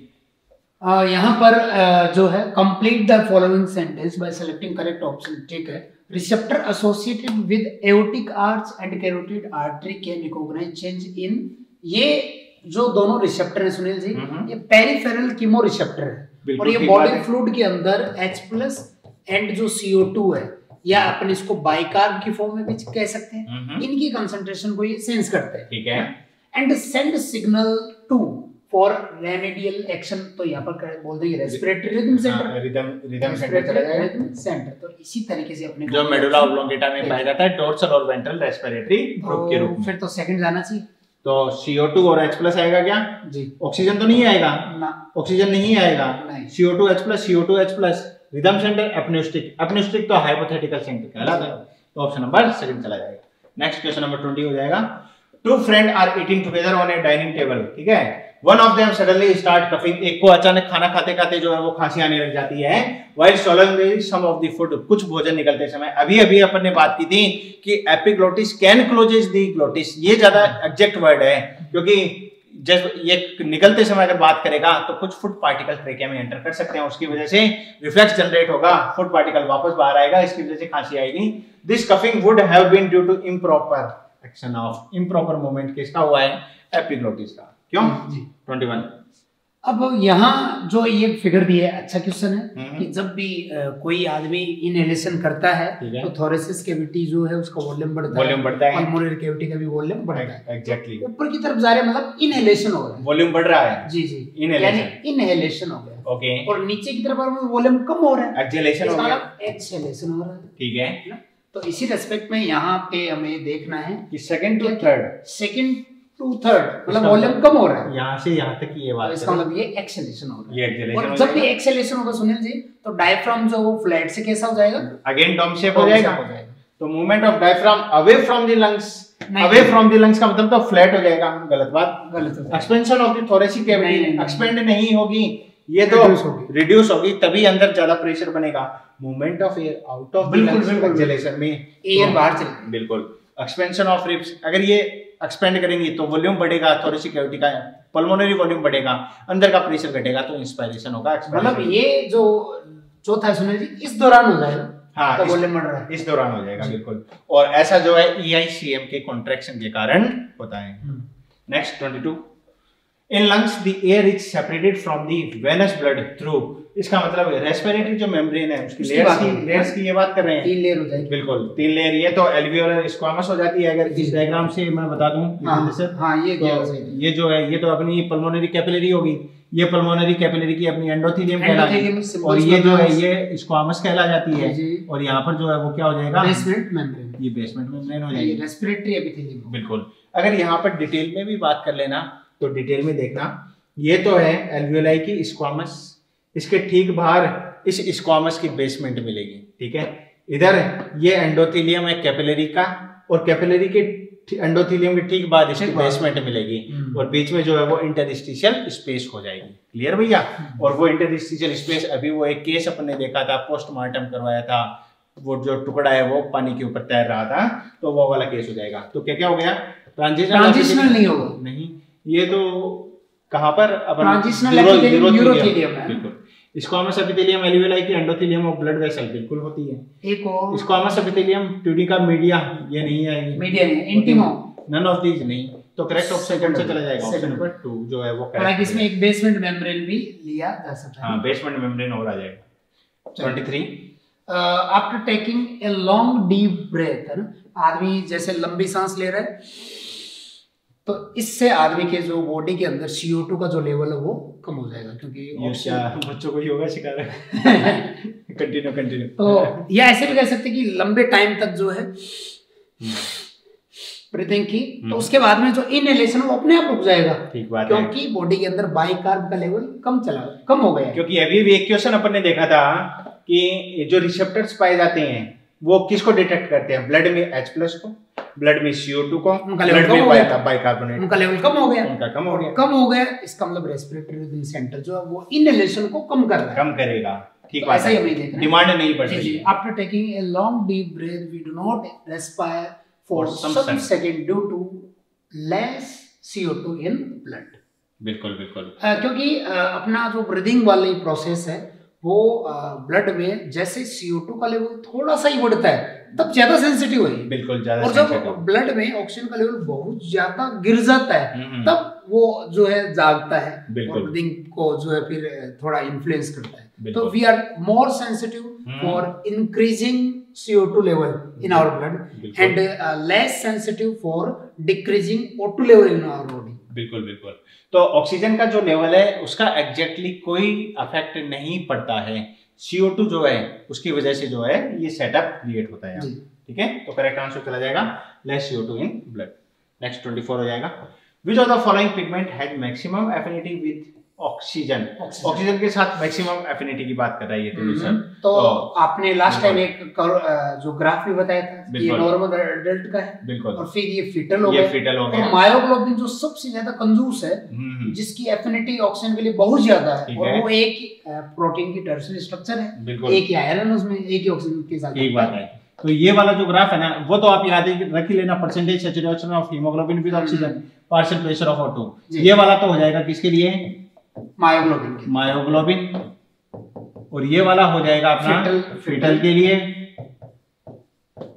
19। यहाँ पर जो है, complete the following sentence by selecting correct option. ठीक है, receptor associated with aortic arch and carotid artery can recognise change in, ये जो दोनों रिसेप्टर है सुनील जी, ये पेरिफेरल कीमो रिसेप्टर है, और ये बॉडी फ्लूइड के अंदर H+ एंड जो CO2 है, या अपन इसको बाइकार्ब की फॉर्म में भी कह सकते हैं, इनकी कंसंट्रेशन को ये सेंस करते हैं। ठीक है, and send signal to for remedial action. तो यहाँ पर बोल देंगे respiratory rhythm centre, rhythm centre चला जाएगा, रिदम सेंटर। तो इसी तरीके से अपने जो मेडुला ऑब्लोंगेटा में पाया जाता है डोर्सल और वेंट्रल रेस्पिरेटरी ग्रुप के रूप में। फिर तो सेकंड जाना चाहिए, तो CO2 और H+ आएगा क्या जी? ऑक्सीजन तो नहीं आएगा ना, ऑक्सीजन नहीं आएगा, CO2 H+, rhythm centre apneustic, apneustic तो हाइपोथेटिकल सेंटर कहलाता है। तो ऑप्शन नंबर सेकंड चला जाएगा। नेक्स्ट क्वेश्चन नंबर 20 हो जाएगा। Two friend are eating together on a dining table. ठीक है, one of them suddenly start coughing, एक को अचानक खाना खाते खाते जो है वो खांसी आने लग जाती है। While swallowing some of the food, कुछ भोजन निकलते समय। अभी अपन ने बात की थी कि epiglottis can closes the glottis, ये ज्यादा एग्जैक्ट वर्ड है, क्योंकि जब ये निकलते समय अगर बात करेगा तो कुछ फूड पार्टिकल ट्रेकिया में एंटर कर सकते हैं, उसकी वजह से रिफ्लेक्स जनरेट होगा, फूड पार्टिकल वापस बाहर आएगा, इसकी वजह से खांसी आएगी। This coughing would have been due to improper action of, improper movement किसका हुआ है? एपिग्लोटिस का। क्यों 21। अब यहाँ जो ये फिगर दी है, अच्छा क्वेश्चन है कि जब भी कोई आदमी इनहेलेशन करता है तो थोरेसिस कैविटी जो है उसका वॉल्यूम बढ़ता है, पल्मोनरी कैविटी का भी वॉल्यूम बढ़ता है। एग्जैक्टली ऊपर की तरफ जा रहे मतलब इनहेलेशन हो रहा है, वॉल्यूम बढ़ रहा है। जी इनहेलेशन हो गया। ओके। और नीचे की तरफ वॉल्यूम कम हो रहा है, एक्सहेलेशन हो गया, एक्सहेलेशन हो रहा है। ठीक है। तो इसी रेस्पेक्ट में यहाँ पे हमें देखना है कि सेकंड टू थर्ड मतलब वॉल्यूम कम हो रहा है यहाँ से यहाँ तक की ये बात, इसका मतलब ये एक्सेलेरेशन हो रहा है। ये एक्सेलेरेशन और जब भी एक्सेलेरेशन होगा सुनील जी तो डायफ्राम जो वो फ्लैट से कैसा हो जाएगा, अगेन डोम शेप हो जाएगा। तो movement of diaphragm away from the lungs, away from the lungs का मतलब तो फ्लैट हो जाएगा। गलत बात, गलत है। Expansion of the thoracic cavity expand नहीं होगी, ये तो रिड्यूस होगी, तभी अंदर ज्यादा प्रेशर बनेगा। Movement of air out of the lungs acceleration में एयर बाहर चलेगा। बिल्कुल। एक्सपेंशन ऑफ रिब्स, अगर ये एक्सपेंड करेंगी तो वॉल्यूम बढ़ेगा, थोरेसिक कैविटी का पल्मोनरी वॉल्यूम बढ़ेगा, अंदर का प्रेशर घटेगा, तो इंस्पायरेशन होगा। मतलब ये जो चौथा है सुनील जी इस दौरान हो जाएगा। हाँ, तो वॉल्यूम बढ़ रहा है, इस दौरान हो जाएगा बिल्कुल। और ऐसा जो है EICM के कॉन्ट्रैक्शन के कारण होता है। Next 22, in lungs the air is separated from the venous blood through. इसका मतलब रेस्पिरेटरी जो मेम्ब्रेन है उसकी लेयर्स की ये बात कर रहे हैं। 3 लेयर हो जाएगी। बिल्कुल 3 लेयर। ये तो एल्वियोलर स्क्वामस हो जाती है। अगर इस डायग्राम से मैं बता दूं, ये जो है ये तो अपनी पल्मोनरी कैपिलरी होगी, ये पल्मोनरी कैपिलरी की अपनी एंडोथेलियम कहलाती, और ये जो है ये स्क्वामस कहला जाती है। और यहाँ पर जो है वो क्या हो जाएगा, बेसमेंट मेम्ब्रेन। ये बेसमेंट मेम्ब्रेन हो जाएगी, रेस्पिरेटरी एपिथेलियम। बिल्कुल। अगर यहाँ पर डिटेल में भी बात कर लेना तो डिटेल में देखना, ये तो है एल्वियोलाई की स्क्वामस, इसके ठीक बाहर इस स्क्वामस की बेसमेंट मिलेगी, ठीक है। इधर ये एंडोथेलियम है कैपिलरी का, और कैपिलरी के एंडोथेलियम के ठीक बाद इसकी बेसमेंट मिलेगी, और बीच में जो है वो इंटरस्टिशियल स्पेस हो जाएगी। क्लियर भैया। और वो इंटरस्टिशियल स्पेस, अभी वो एक केस अपन ने देखा था, पोस्टमार्टम करवाया था, वो जो टुकड़ा है वो पानी के ऊपर तैर रहा था, तो वो वाला केस हो जाएगा। तो क्या क्या हो गया, ट्रांजिशनल नहीं होगा, नहीं, ये तो कहां पर ट्रांजिशनल यूरोथेलियम है। बिल्कुल। स्क्वामस एपिथेलियम एल्वियोलाई की एंडोथेलियम और ब्लड वेसल बिल्कुल होती है। एक और स्क्वामस एपिथेलियम ट्यूनिका मीडिया, ये नहीं आएगी, मीडिया नहीं, इंटिमो, नन ऑफ दीज नहीं। तो करेक्ट ऑप्शन कौन सा चला जाएगा, ऑप्शन नंबर 2 जो है वो करेक्ट। हालांकि इसमें एक बेसमेंट मेम्ब्रेन भी लिया जा सकता है। हां, बेसमेंट मेम्ब्रेन और आ जाएगा। 23, after taking a long deep breath, है ना, आदमी जैसे लंबी सांस ले रहा है तो इससे आदमी के जो बॉडी के अंदर CO2 का जो लेवल है वो कम हो जाएगा, क्योंकि बच्चों को योगा सिखा रहे हैं। कंटिन्यू। तो या ऐसे भी कह सकते हैं कि लंबे टाइम तक जो है ब्रीथिंग की, तो उसके बाद में जो इनहेलेशन वो अपने आप रुक जाएगा। ठीक बात है, क्योंकि बॉडी के अंदर बाइकार्ब का लेवल कम हो गया। क्योंकि अभी भी एक क्वेश्चन अपन ने देखा था कि जो रिसेप्टर्स पाए जाते हैं वो किसको डिटेक्ट करते हैं, ब्लड में H+ को, ब्लड में CO2 को, ब्लड में बाइकार्बोनेट, उनका लेवल कम हो गया, कम हो गया। इसका मतलब रेस्पिरेटरी रिदम सेंटर जो है वो इनहेलेशन को कम कर रहा है, कम करेगा। ठीक तो बात ऐसा ही हमें देखना है, डिमांड नहीं बढ़ रही है। After taking a long deep breath we do not respire for some second due to less CO2 in blood. बिल्कुल। क्योंकि अपना जो ब्रीदिंग वाली प्रोसेस है वो ब्लड में जैसे CO2 का लेवल थोड़ा सा ही बढ़ता है तब ज्यादा सेंसिटिव है, बिल्कुल ज्यादा। और जब ब्लड में ऑक्सीजन का लेवल बहुत ज्यादा गिर जाता है तब वो जो है जागता है और ब्रीदिंग को जो है फिर थोड़ा इन्फ्लुएंस करता है। तो we are more sensitive for increasing CO2 level in our blood and less sensitive for decreasing O2 level in our body। बिल्कुल। तो ऑक्सीजन का जो लेवल है उसका एग्जैक्टली कोई इफेक्ट नहीं पड़ता है, CO2 जो है उसकी वजह से जो है ये सेटअप क्रिएट होता है। ठीक है, तो करेक्ट आंसर चला जाएगा less CO2 in blood. Next 24 हो जाएगा, which of the following pigment has maximum affinity with oxygen. Oxygen के साथ मैक्सिमम एफिनिटी की बात कर रहा है ये तो आपने लास्ट टाइम एक जो ग्राफ भी बताया था ये नॉर्मल एडल्ट का है, बिल्कुल, और फिर ये फीटल हो गया, और मायोग्लोबिन जो सबसे ज्यादा कंजूस है जिसकी एफिनिटी ऑक्सीजन के लिए बहुत ज्यादा है, और वो एक प्रोटीन की टर्शियरी स्ट्रक्चर है, एक ही आयरन उसमें, एक ही ऑक्सीजन के साथ। एक बात है, तो ये वाला जो ग्राफ है ना वो तो आप याद रख ही लेना, percentage saturation of haemoglobin with oxygen, partial pressure of O2। ये वाला तो हो जाएगा किसके लिए, मायोग्लोबिन, और ये वाला हो जाएगा अपना फीटल के लिए,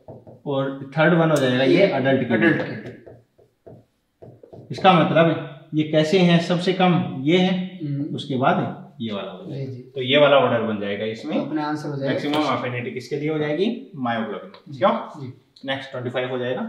और थर्ड वन हो जाएगा ये अडल्ट के लिए। इसका मतलब ये कैसे हैं, सबसे कम ये है, उसके बाद ये वाला हो जाएगा। तो ये वाला ऑर्डर बन जाएगा इसमें, अपने आंसर हो जाएगा। मैक्सिमम अफिनिटी किसके लिए हो जाएगी, मायोग्लोबिन। क्यों? नेक्स्ट 25 हो जाएगा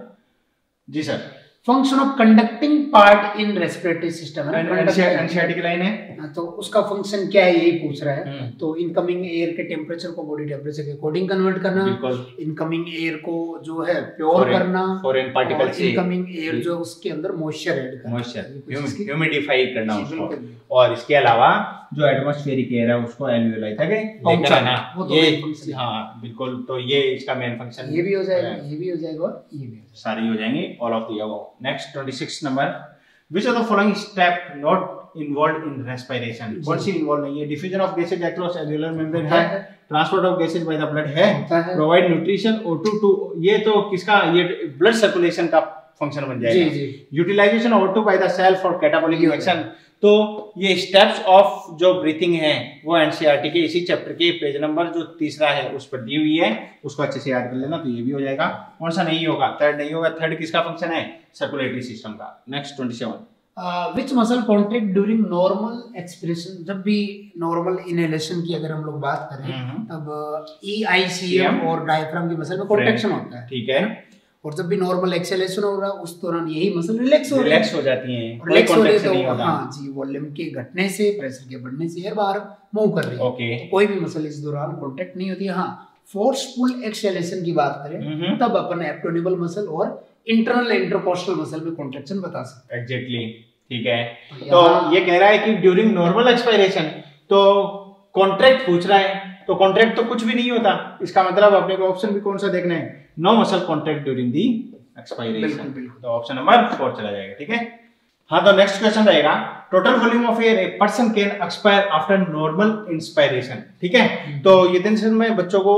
जी sir. Function of conducting part in respiratory system है, एनसीईआरटी की लाइन है, तो उसका फंक्शन क्या है यही पूछ रहा है। तो इनकमिंग एयर के टेम्परेचर को बॉडी टेम्परेचर के अकॉर्डिंग कन्वर्ट करना, इनकमिंग एयर को जो है प्योर करना, फॉरेन पार्टिकल से इनकमिंग एयर जो उसके अंदर मॉइस्चर ऐड करना, मॉइस्चर ह्यूमिडिफाई करना उसको, और इसके अलावा जो एटमॉस्फेरिक एयर है उसको एल्वियोलाई तक लेकर आना, ये हाँ बिल्कुल। तो ये इसका मेन फंक्शन, ये भी हो जाएगा, ये भी हो जाएगा और ये भी सारी हो जाएंगे, all of the above. Next 26 number, which of the following step not involved in respiration, कौन सी इन्वॉल्व नहीं है? Diffusion of gases across alveolar membrane है, transport of gases by the blood है, प्रोवाइड न्यूट्रिशन O2 टू, ये तो किसका, ये ब्लड सर्कुलेशन का फंक्शन बन जाएगा। Utilisation of O2 by the cell for catabolic action. तो ये स्टेप्स ऑफ जो ब्रीथिंग है वो एनसीईआरटी के इसी चैप्टर के पेज नंबर जो 3 है उस पर दी हुई है, उसको अच्छे से याद कर लेना। तो ये भी हो जाएगा। कौन सा नहीं होगा? थर्ड नहीं होगा। थर्ड किसका फंक्शन है? सर्कुलेटरी सिस्टम का। Next 27, which muscle contract during normal expiration. जब भी नॉर्मल इनहेलेशन की अगर हम लोग बात करें तब EICM और डायफ्राम की मसल में कॉन्ट्रैक्शन होता है, ठीक है। और जब भी नॉर्मल एक्सेलेरेशन हो रहा है उस दौरान यही मसल रिलैक्स हो जाती हैं, रिलैक्स हो रही है। हाँ जी, वॉल्यूम के घटने से, प्रेशर के बढ़ने से एयर बाहर मूव कर रही है। तो कोई भी मसल इस दौरान कॉन्ट्रैक्ट नहीं होती है। हाँ, फोर्सफुल एक्सेलेरेशन की बात करें तब अपन एब्डोमिनल मसल और इंटरनल इंटरकोस्टल मसल में कॉन्ट्रैक्शन बता सकते हैं। एग्जैक्टली, ठीक है। तो ये कह रहा है कि ड्यूरिंग नॉर्मल एक्सपायरेशन, तो कॉन्ट्रैक्ट पूछ रहा है, तो कॉन्ट्रैक्ट तो कुछ भी नहीं होता। इसका मतलब अपने को ऑप्शन भी कौन सा देखना है? No muscle contract during the expiration. तो ऑप्शन नंबर 4 चला जाएगा, ठीक है। हाँ, तो नेक्स्ट क्वेश्चन रहेगा, total volume of air a person can expire after normal inspiration, ठीक है। तो ये टेंशन में बच्चों को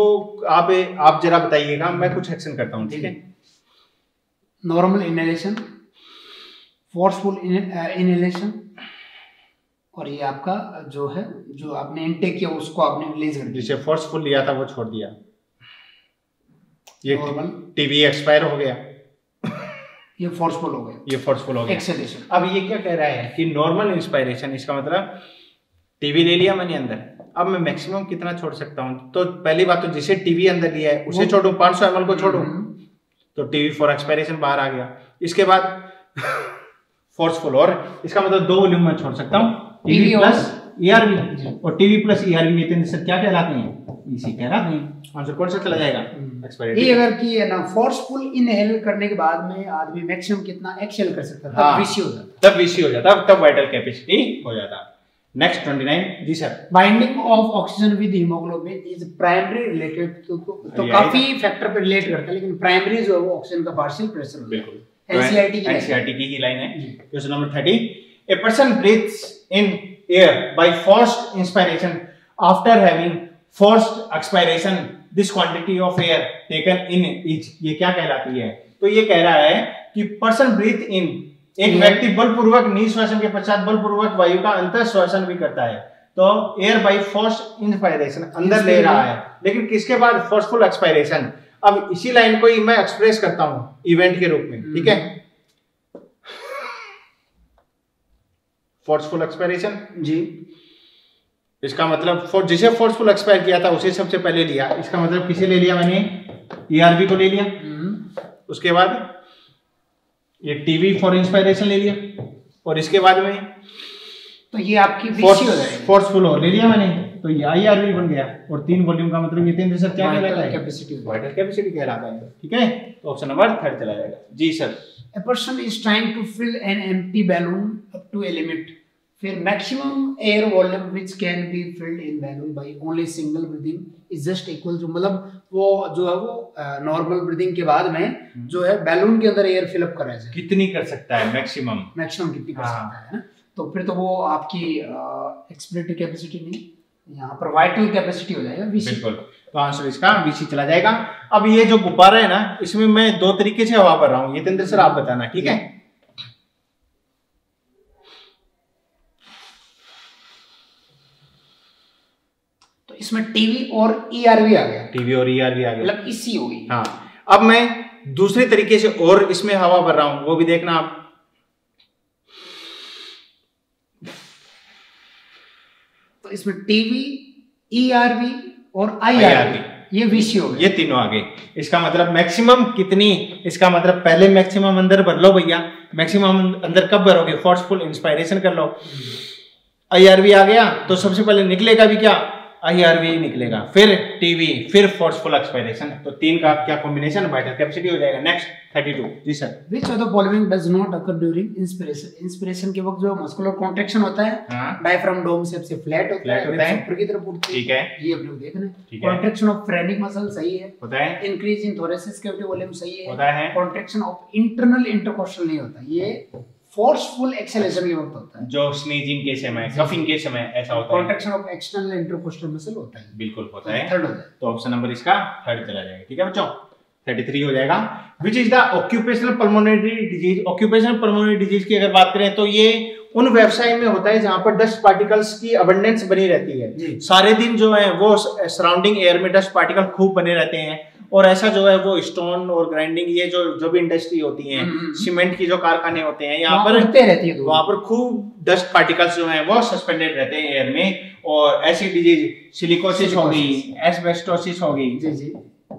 आप जरा बताइएगा, मैं कुछ एक्शन करता हूँ, ठीक है। नॉर्मल इनहेलेशन, फोर्सफुल इनहेलेशन, और ये आपका जो है, जो आपने इनटेक किया उसको आपने रिलीज कर दिया। जिसे फोर्सफुल लिया था वो छोड़ दिया, ये टीवी एक्सपायर हो गया, ये फोर्सफुल हो गया, ये फोर्सफुल हो गया एक्सेलेरेशन। अब ये क्या कह रहा है कि नॉर्मल इंस्पायरेशन, इसका मतलब टीवी ले लिया मैंने अंदर, अब मैं मैक्सिमम कितना छोड़ सकता हूँ? तो पहली बात तो जिसे टीवी अंदर लिया है उसे छोड़ू, 500 ml को छोड़ू, तो टीवी फॉर एक्सपायरेशन बाहर आ गया। इसके बाद फोर्सफुल, और इसका मतलब 2 वॉल्यूम में छोड़ सकता हूँ, टीवी प्लस ERV, और टीवी प्लस ERV ये सर क्या कहलाते हैं? इसी कहलाते हैं। आंसर कौन सा चला जाएगा? ये अगर की है ना, फोर्सफुल इनहेल करने के बाद में आदमी मैक्सिमम कितना एक्सहेल कर सकता है, तब VC हो जाता, तब VC हो जाता, तब वाइटल कैपेसिटी हो जाता। नेक्स्ट 29 जी sir. Binding of oxygen with haemoglobin is primary related, तो काफी फैक्टर पे रिलेट करता है, लेकिन प्राइमरी जो है वो ऑक्सीजन का पार्शियल प्रेशर होता है। बिल्कुल, एनसीईआरटी की ही लाइन है। Question number 30, a person breathes in air by forced inspiration after having forced expiration, this quantity of air taken in is, ये क्या कहलाती है? तो ये कह रहा है कि पर्सन ब्रीथ इन, एक व्यक्ति बलपूर्वक निश्वासन के पश्चात बलपूर्वक वायु का अंतर श्वसन भी करता है, तो एयर बाय फोर्स्ड इंस्पायरेशन अंदर ले रहा है, लेकिन किसके बाद? Forceful expiration. अब इसी लाइन को ही मैं एक्सप्रेस करता हूं इवेंट के रूप में, ठीक है। फोर्सफुल एक्सपायरेशन जी, इसका मतलब जिसे फोर्सफुल एक्सपायर किया था उसे सबसे पहले लिया, इसका मतलब किसे ले लिया मैंने? ERV को ले लिया, उसके बाद ये टीवी फॉर इंस्पायरेशन ले लिया, और इसके बाद में तो ये आपकी फोर्सफुल हो ले लिया मैंने, तो ये IRV बन गया, और 3 वॉल्यूम का मतलब ये 3 सर क्या कहलाता है? कैपेसिटी, वाइटल कैपेसिटी कहलाता है, ठीक है। तो ऑप्शन नंबर 3 चला जाएगा जी sir. A person is trying to fill an empty balloon up to a limit, फिर maximum air volume which can be filled in balloon by only single breathing is just equal to, मतलब वो जो है वो normal breathing के बाद में जो है बैलून के अंदर एयर फिल अप करा जाए, कितनी कर सकता है? मैक्सिमम कितनी कर सकता है ना? तो फिर तो वो आपकी एक्सपिरेटरी कैपेसिटी नहीं, यहाँ पर वाइटल कैपेसिटी हो जाएगा VC। बिल्कुल, तो आंसर इसका VC चला जाएगा। अब ये जो गुब्बारा है ना, इसमें मैं 2 तरीके से हवा भर रहा हूँ, ये सर आप बताना, ठीक है। तो इसमें टीवी और ERV आ गया, टीवी और ERV आ गया, मतलब इसी होगी। हाँ, अब मैं दूसरे तरीके से और इसमें हवा भर रहा हूं, वो भी देखना आप। तो इसमें टीवी, ईआरवी और आईआरवी ये विषय हो गए, ये तीनों आ गए। इसका मतलब मैक्सिमम कितनी, इसका मतलब पहले मैक्सिमम अंदर भर लो भैया। मैक्सिमम अंदर कब भरोगे? फोर्सफुल इंस्पायरेशन कर लो। आईआरवी आ गया तो सबसे पहले निकलेगा भी क्या? आईआरवी निकलेगा, फिर टीवी, फिर फोर्सफुल एक्सपायरेशन। तो तीन का क्या कॉम्बिनेशन? वाइटल कैपेसिटी हो जाएगा। नेक्स्ट 32 जी sir. Which of the following does not occur during inspiration? Inspiration के वक्त जो मस्कुलर कॉन्ट्रैक्शन होता है, डायफ्राम डोम से फ्लैट होता है, ऊपर की तरफ उठती है। ठीक है, ये अपने को देखना है। कॉन्ट्रैक्शन ऑफ फ्रेनिक मसल सही है, होता है। Increase in thoracic cavity volume सही है, होता है। कॉन्ट्रैक्शन ऑफ इंटरनल इंटरकोस्टल नहीं होता, ये फोर्सफुल एक्सेलेरेशन के वक्त होता है, जो स्नीजिंग के समय, कफिंग के समय ऐसा होता है। Contraction of external intercostal muscle होता है, बिल्कुल होता है। थर्ड होता है। तो ऑप्शन नंबर इसका थर्ड चला जाएगा। ठीक है बच्चों, 33 हो जाएगा। Which is the occupational pulmonary disease? Occupational pulmonary disease की अगर बात करें तो ये उन व्यवसाय में होता है जहां पर डस्ट पार्टिकल्स की अबंडेंस बनी रहती है। सारे दिन जो है वो सराउंडिंग एयर में डस्ट पार्टिकल खूब बने रहते हैं, और ऐसा जो है वो स्टोन और ग्राइंडिंग, ये जो भी इंडस्ट्री होती है, सीमेंट की जो कारखाने होते हैं, यहाँ पर रहती है, वहां पर खूब डस्ट पार्टिकल्स जो हैं वो सस्पेंडेड रहते हैं एयर में। और ऐसी डिजीज सिलिकोसिस होगी, एस्बेस्टोसिस होगी। जी जी,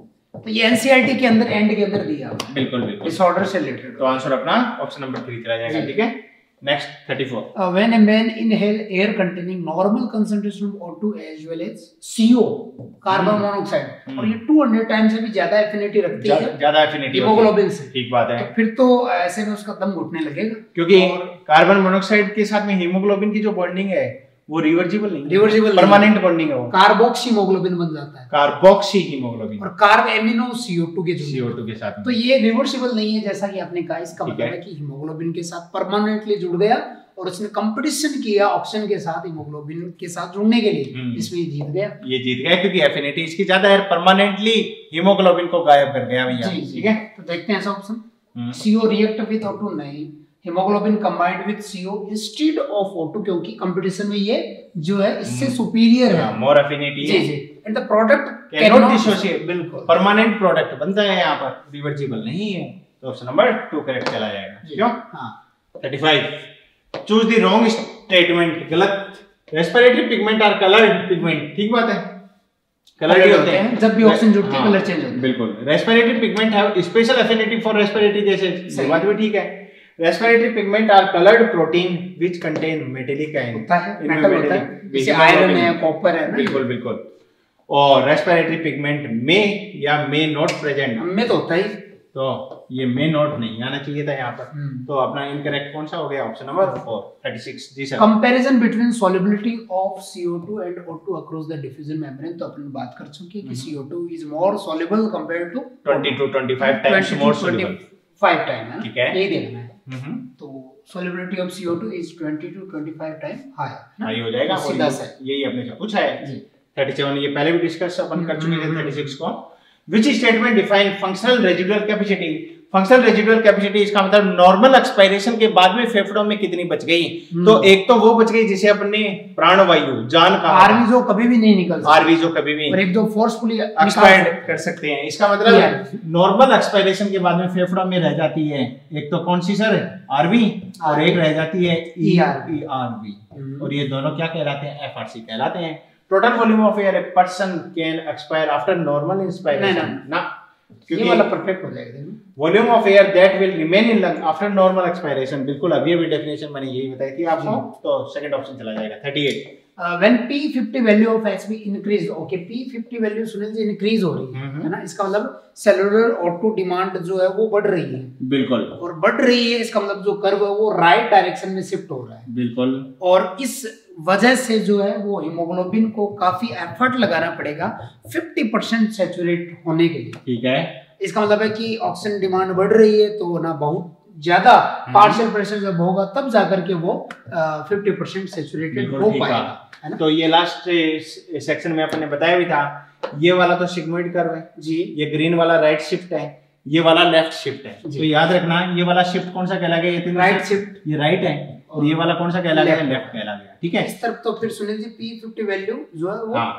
तो ये एनसीईआरटी के अंदर एंड के अंदर दिया हुआ है। बिल्कुल बिल्कुल, डिसऑर्डर से रिलेटेड। तो आंसर अपना ऑप्शन नंबर 3 चला जाएगा। ठीक है, next 34। When a man inhale air containing normal concentration of O2 as well as CO, carbon monoxide, और ये 200 टाइम्स से भी ज्यादा एफिनिटी रखती है, ज्यादा एफिनिटी हीमोग्लोबिन से। ठीक बात है। तो फिर तो ऐसे में उसका दम घुटने लगेगा, क्योंकि कार्बन मोनोऑक्साइड के साथ में हीमोग्लोबिन की जो बॉन्डिंग है वो रिवर्सिबल नहीं, रिवर्सिबल परमानेंट बॉन्डिंग है, वो कार्बोक्सी हीमोग्लोबिन बन जाता है, कार्बोक्सी हीमोग्लोबिन, और कार्ब एमिनो CO2 के CO2 के साथ। तो ये रिवर्सिबल नहीं है जैसा कि आपने कहा। इसका मतलब है कि हीमोग्लोबिन के साथ परमानेंटली जुड़ गया और उसने कंपटीशन किया ऑक्सीजन के साथ, हीमोग्लोबिन के साथ जुड़ने के लिए, इसमें जीत गया। ये जीत गया क्योंकि एफिनिटी इसकी ज्यादा है, परमानेंटली हीमोग्लोबिन को गायब कर गया भैया। ठीक है, तो देखते हैं ऐसा option. CO react with O2 नहीं, haemoglobin combined with CO instead of O2, क्योंकि कंपटीशन में ये जो है इससे सुपीरियर है, मोर एफिनिटी है। जी जी, and the product can not dissociate, बिल्कुल परमानेंट प्रोडक्ट बनता है यहाँ पर, रिवर्सिबल नहीं है। तो ऑप्शन नंबर 2 करेक्ट चला जाएगा। क्यों? हां। 35 चूज द रॉन्ग स्टेटमेंट, गलत। Respiratory pigment are coloured pigment, ठीक बात है, कलर होते हैं जब भी ऑक्सीजन जुड़ती है, कलर चेंज होता है। बिल्कुल। Respiratory pigment have special affinity for respiratory gases, बात भी ठीक है। Respiratory pigment are coloured protein which contain metallic ion, होता है, मेटल होता है, जैसे आयरन है, कॉपर है ना। बिल्कुल बिल्कुल। और रेस्पिरेटरी पिगमेंट में या मे नॉट प्रेजेंट, में तो होता ही, तो ये मे नॉट नहीं आना चाहिए था यहाँ पर। तो अपना इनकरेक्ट कौन सा हो गया? ऑप्शन नंबर 4 36 जी sir. Comparison between solubility of CO2 and O2 across the diffusion membrane, तो अपन बात कर चुके हैं कि CO2 is more soluble compared to 20 to 25 times more soluble, 5 time है, ठीक है, यही देखना है। तो solubility of CO2 is 20 to 25 time high हो जाएगा। सीधा से यही अपने से पूछा है जी। 37 ये पहले भी डिस्कस अपन कर चुके थे। 36 को which statement define functional residual capacity? Functional residual capacity इसका मतलब नॉर्मल एक्सपायरेशन के बाद में फेफड़ों में कितनी बच गई। तो एक तो वो बच गई जिसे अपने प्राणवायु जान का, आरवी जो कभी भी नहीं निकल सकती, आरवी जो कभी भी, और एक जो फोर्सफुली एक्सपायर्ड कर सकते हैं। इसका मतलब नॉर्मल एक्सपायरेशन के बाद में फेफड़ों में रह जाती है एक तो कौन सी सर? आरवी, और एक रह जाती है ईआरवी, और ये दोनों क्या कहलाते हैं? एफआरसी कहलाते हैं। Total volume of air a person can expire after normal inspiration ना, क्योंकि ये वाला परफेक्ट हो जाएगा। Volume of air that will remain in lung after normal expiration, बिल्कुल अभी अभी डेफिनेशन मैंने यही बताई थी आपको। तो सेकंड ऑप्शन चला जाएगा। 38 when P50 value of Hb increase, okay, P50 value Sunil ji increase हो रही है ना, इसका मतलब सेलुलर O2 डिमांड जो है वो बढ़ रही है, बिल्कुल, और बढ़ रही है, इसका मतलब जो कर्व है वो राइट डायरेक्शन में शिफ्ट हो रहा है, बिल्कुल, और इस वजह से जो है वो हीमोग्लोबिन को काफी एफर्ट लगाना पड़ेगा 50% सैचुरेट होने के लिए, ठीक है। इसका मतलब है कि ऑक्सीजन डिमांड बढ़ रही है तो ना बहुत ज्यादा पार्शियल प्रेशर जब होगा तब जाकर के वो 50% सैचुरेटेड हो पाएगा, है ना। तो ये लास्ट सेक्शन में अपन ने बताया भी था, ये वाला तो सिग्मोइड कर्व है जी, ये ग्रीन वाला राइट शिफ्ट है, ये वाला लेफ्ट शिफ्ट है। तो याद रखना ये वाला शिफ्ट कौन सा कहलाएगा? ये राइट शिफ्ट, ये राइट है, और ये वाला कौन सा कहलाएगा? लेफ्ट कहलाएगा, ठीक है। इस तरफ तो फिर सुनील जी P50 वैल्यू जो है वो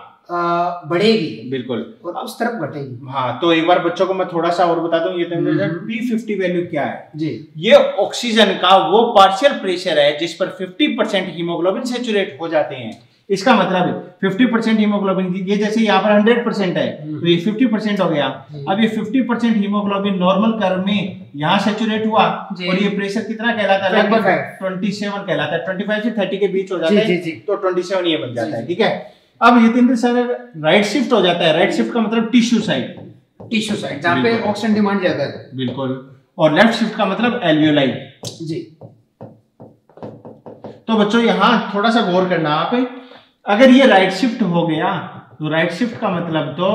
बढ़ेगी, बिल्कुल, और उस तरफ घटेगी। हाँ, तो एक बार बच्चों को मैं थोड़ा सा और बता दूं, ये P50 वैल्यू क्या है जी? ये ऑक्सीजन का वो पार्शियल प्रेशर है जिस पर 50% हीमोग्लोबिन सैचुरेट हो जाते हैं। इसका मतलब 50% हीमोग्लोबिन, ये जैसे यहाँ पर 100% है तो ये 50% हो गया। अब ये 50% हीमोग्लोबिन नॉर्मल कर्व में यहाँ सैचुरेट हुआ और ये प्रेशर कितना कहलाता है, लगभग 27 कहलाता है। 25 से 30 के बीच हो जाता है तो 27 ये बन जाता है, ठीक है। अब यतीन्द्र सर राइट शिफ्ट हो जाता है, राइट शिफ्ट का मतलब टिश्यू साइड, जहाँ पे ऑक्सीजन डिमांड ज्यादा है, बिल्कुल। और लेफ्ट शिफ्ट का मतलब एल्वियोलाई जी। तो बच्चों यहाँ थोड़ा सा गौर करना आप, अगर ये राइट शिफ्ट हो गया तो राइट शिफ्ट का मतलब तो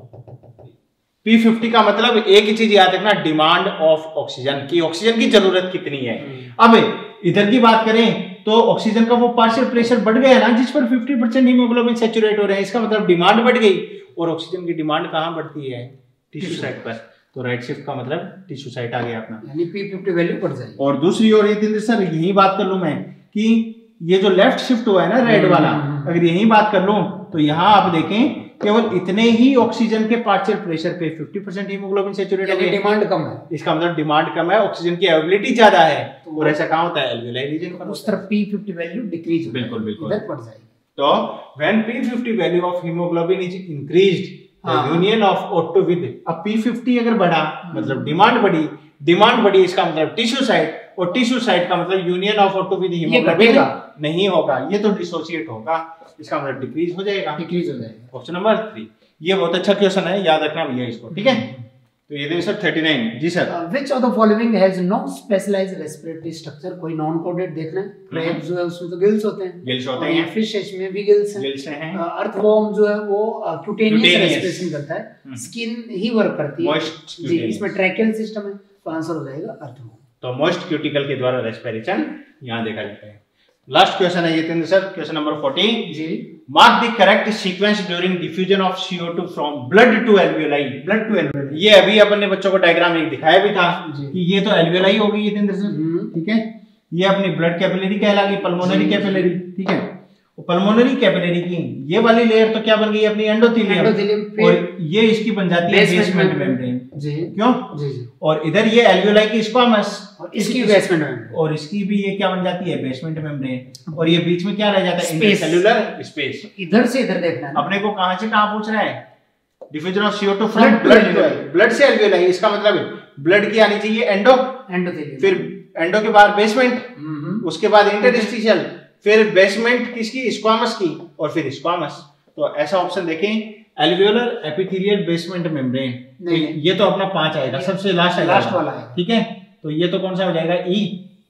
P50 का मतलब एक ही चीज याद रखना, डिमांड ऑफ ऑक्सीजन की, ऑक्सीजन की जरूरत कितनी है। अब इधर की बात करें तो ऑक्सीजन का वो पार्शियल प्रेशर बढ़ गया ना, जिस पर 50% हीमोग्लोबिन सैचुरेट हो रहे हैं, इसका मतलब डिमांड बढ़ गई। और ऑक्सीजन की डिमांड कहाँ बढ़ती है, टिश्यू साइड पर। तो राइट शिफ्ट का मतलब टिश्यू साइड आ गया अपना, यानी P50 वैल्यू बढ़ जाएगी। और दूसरी ओर यतीन्द्र सर यही बात कर लूं मैं कि ये जो लेफ्ट शिफ्ट हुआ है ना रेड वाला, अगर यही बात कर लूं तो यहाँ आप देखें केवल इतने ही ऑक्सीजन के पार्शियल प्रेशर पे 50% हीमोग्लोबिन सैचुरेट हो गया, डिमांड कम है। इसका मतलब डिमांड कम है, ऑक्सीजन की अवेलेबिलिटी ज्यादा है। और ऐसा कहाँ होता है, एल्वियोलाई रीजन पर, उस तरफ P50 वैल्यू डिक्रीज हो, बिल्कुल बिल्कुल इधर बढ़ जाएगी। तो when P50 value of haemoglobin is increased, union of O2 with, अब P50 अगर बढ़ा मतलब डिमांड बढ़ी, डिमांड बढ़ी इसका मतलब टिश्यू साइड, और टिश्यू साइड का मतलब union of O2 with haemoglobin नहीं होगा, ये तो डिसोसिएट होगा, इसका मतलब डिक्रीज हो जाएगा, डिक्रीज हो जाएगा। Option number 3। ये बहुत अच्छा क्वेश्चन है, याद रखना भैया इसको, ठीक है। तो ये देखिए सर 39 जी sir. Which of the following has no specialised respiratory structure, कोई नॉन कोडेड देखना है। क्रैब जो है उसमें तो गिल्स होते हैं, गिल्स होते हैं, फिश में भी गिल्स हैं, गिल्स हैं। अर्थवॉर्म जो है वो क्यूटेनियस रेस्पिरेशन करता है, स्किन ही वर्क करती है जी, इसमें ट्रैकियल सिस्टम है, तो आंसर हो जाएगा अर्थवॉर्म। तो मोस्ट क्यूटिकल के द्वारा रेस्पिरेशन यहाँ देखा जाता है। लास्ट क्वेश्चन है यतीन्द्र सर, क्वेश्चन नंबर 40 जी। Mark the correct sequence during diffusion of CO2 from blood to alveoli. Blood to alveoli, ये अभी अपन ने बच्चों को डायग्राम एक दिखाया भी था कि ये तो एल्वियोलाई हो गई यतीन्द्र सर, ठीक है। ये अपनी ब्लड कैपिलरी कहलागी, पल्मोनरी कैपिलरी, ठीक है। पल्मोनरी कैपिलरी की ये वाली लेयर तो क्या बन गई अपनी, एंडोथेलियम, और ये इसकी बन जाती है बेसमेंट मेम्ब्रेन जी, क्यों जी। और इधर ये एल्वियोलाई की स्क्वामस, और इसकी बेसमेंट मेम्ब्रेन, और इसकी भी ये क्या बन जाती है, बेसमेंट मेम्ब्रेन, और ये बीच में क्या रह जाता है, इंटरसेल्युलर स्पेस। इधर से इधर देखना है अपने को, कहां से कहां पूछ रहा है, diffusion of CO2 from blood से एल्वियोलाई, इसका मतलब ब्लड की आनी चाहिए एंडोथेलियम, फिर एंडो के बाद बेसमेंट, उसके बाद इंटरस्टिशियल, फिर बेसमेंट किसकी, स्क्वामस की, और फिर स्क्वामस। तो ऐसा ऑप्शन देखें, एल्वियोलर एपिथेलियल बेसमेंट मेम्ब्रेन, ये तो अपना 5 आएगा, सबसे लास्ट वाला है, ठीक है। तो ये तो कौन सा हो जाएगा, E,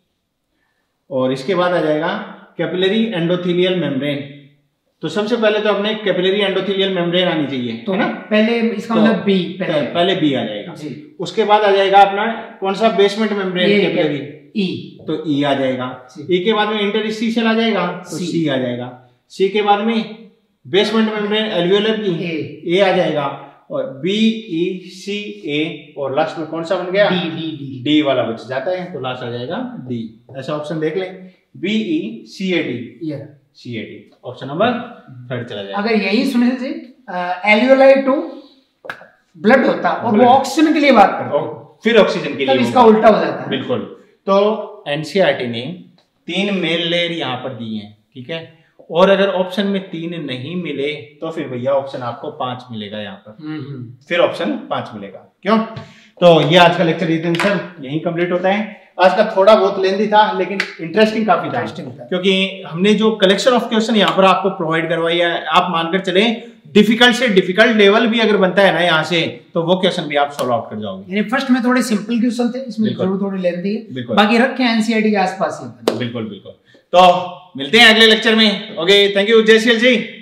और इसके बाद आ जाएगा कैपिलरी एंडोथेलियल मेम्ब्रेन। तो सबसे पहले तो अपने कैपिलरी एंडोथेलियल मेम्ब्रेन आनी चाहिए, तो ना पहले इसका मतलब B, पहले B आ जाएगा जी। उसके बाद आ जाएगा अपना कौन सा, बेसमेंट मेम्ब्रेन कैपिलरी, E, तो E आ जाएगा। E के बाद में इंटरस्टिशियल आ जाएगा, तो C आ जाएगा। C के बाद में बेसमेंट मेम्ब्रेन एल्वियोलर की A आ जाएगा, और B E C A, और लास्ट में कौन सा बन गया, D वाला बच जाता है, तो लास्ट आ जाएगा D। ऐसा ऑप्शन देख लें, B E C A D, option number 3 चला जाएगा। अगर यही Sunil ji alveoli to blood होता और वो ऑक्सीजन के लिए बात करता, फिर ऑक्सीजन के लिए, तब इसका उल्टा हो जाता है, बिल्कुल। तो एनसीईआरटी ने 3 मेन लेयर यहाँ पर दी हैं, ठीक है। और अगर ऑप्शन में 3 नहीं मिले तो फिर भैया ऑप्शन आपको 5 मिलेगा यहाँ पर, फिर ऑप्शन 5 मिलेगा, क्यों। तो ये आज का लेक्चर यतीन्द्र सर यही कंप्लीट होता है। आज का थोड़ा बहुत लेंदी था लेकिन इंटरेस्टिंग काफी था, क्योंकि हमने जो कलेक्शन ऑफ क्वेश्चन यहाँ पर आपको प्रोवाइड करवाई है, आप मानकर चले डिफिकल्ट से डिफिकल्ट लेवल भी अगर बनता है ना यहाँ से, तो वो क्वेश्चन भी आप सॉल्व आउट कर जाओगे। यानी फर्स्ट में थोड़े सिंपल क्वेश्चन थे, इसमें जरूर थोड़ी लेंदी है, बाकी रखे एनसीईआरटी के आसपास ही। बिल्कुल बिल्कुल। तो मिलते हैं अगले लेक्चर में। Okay, thank you Jaysheel ji.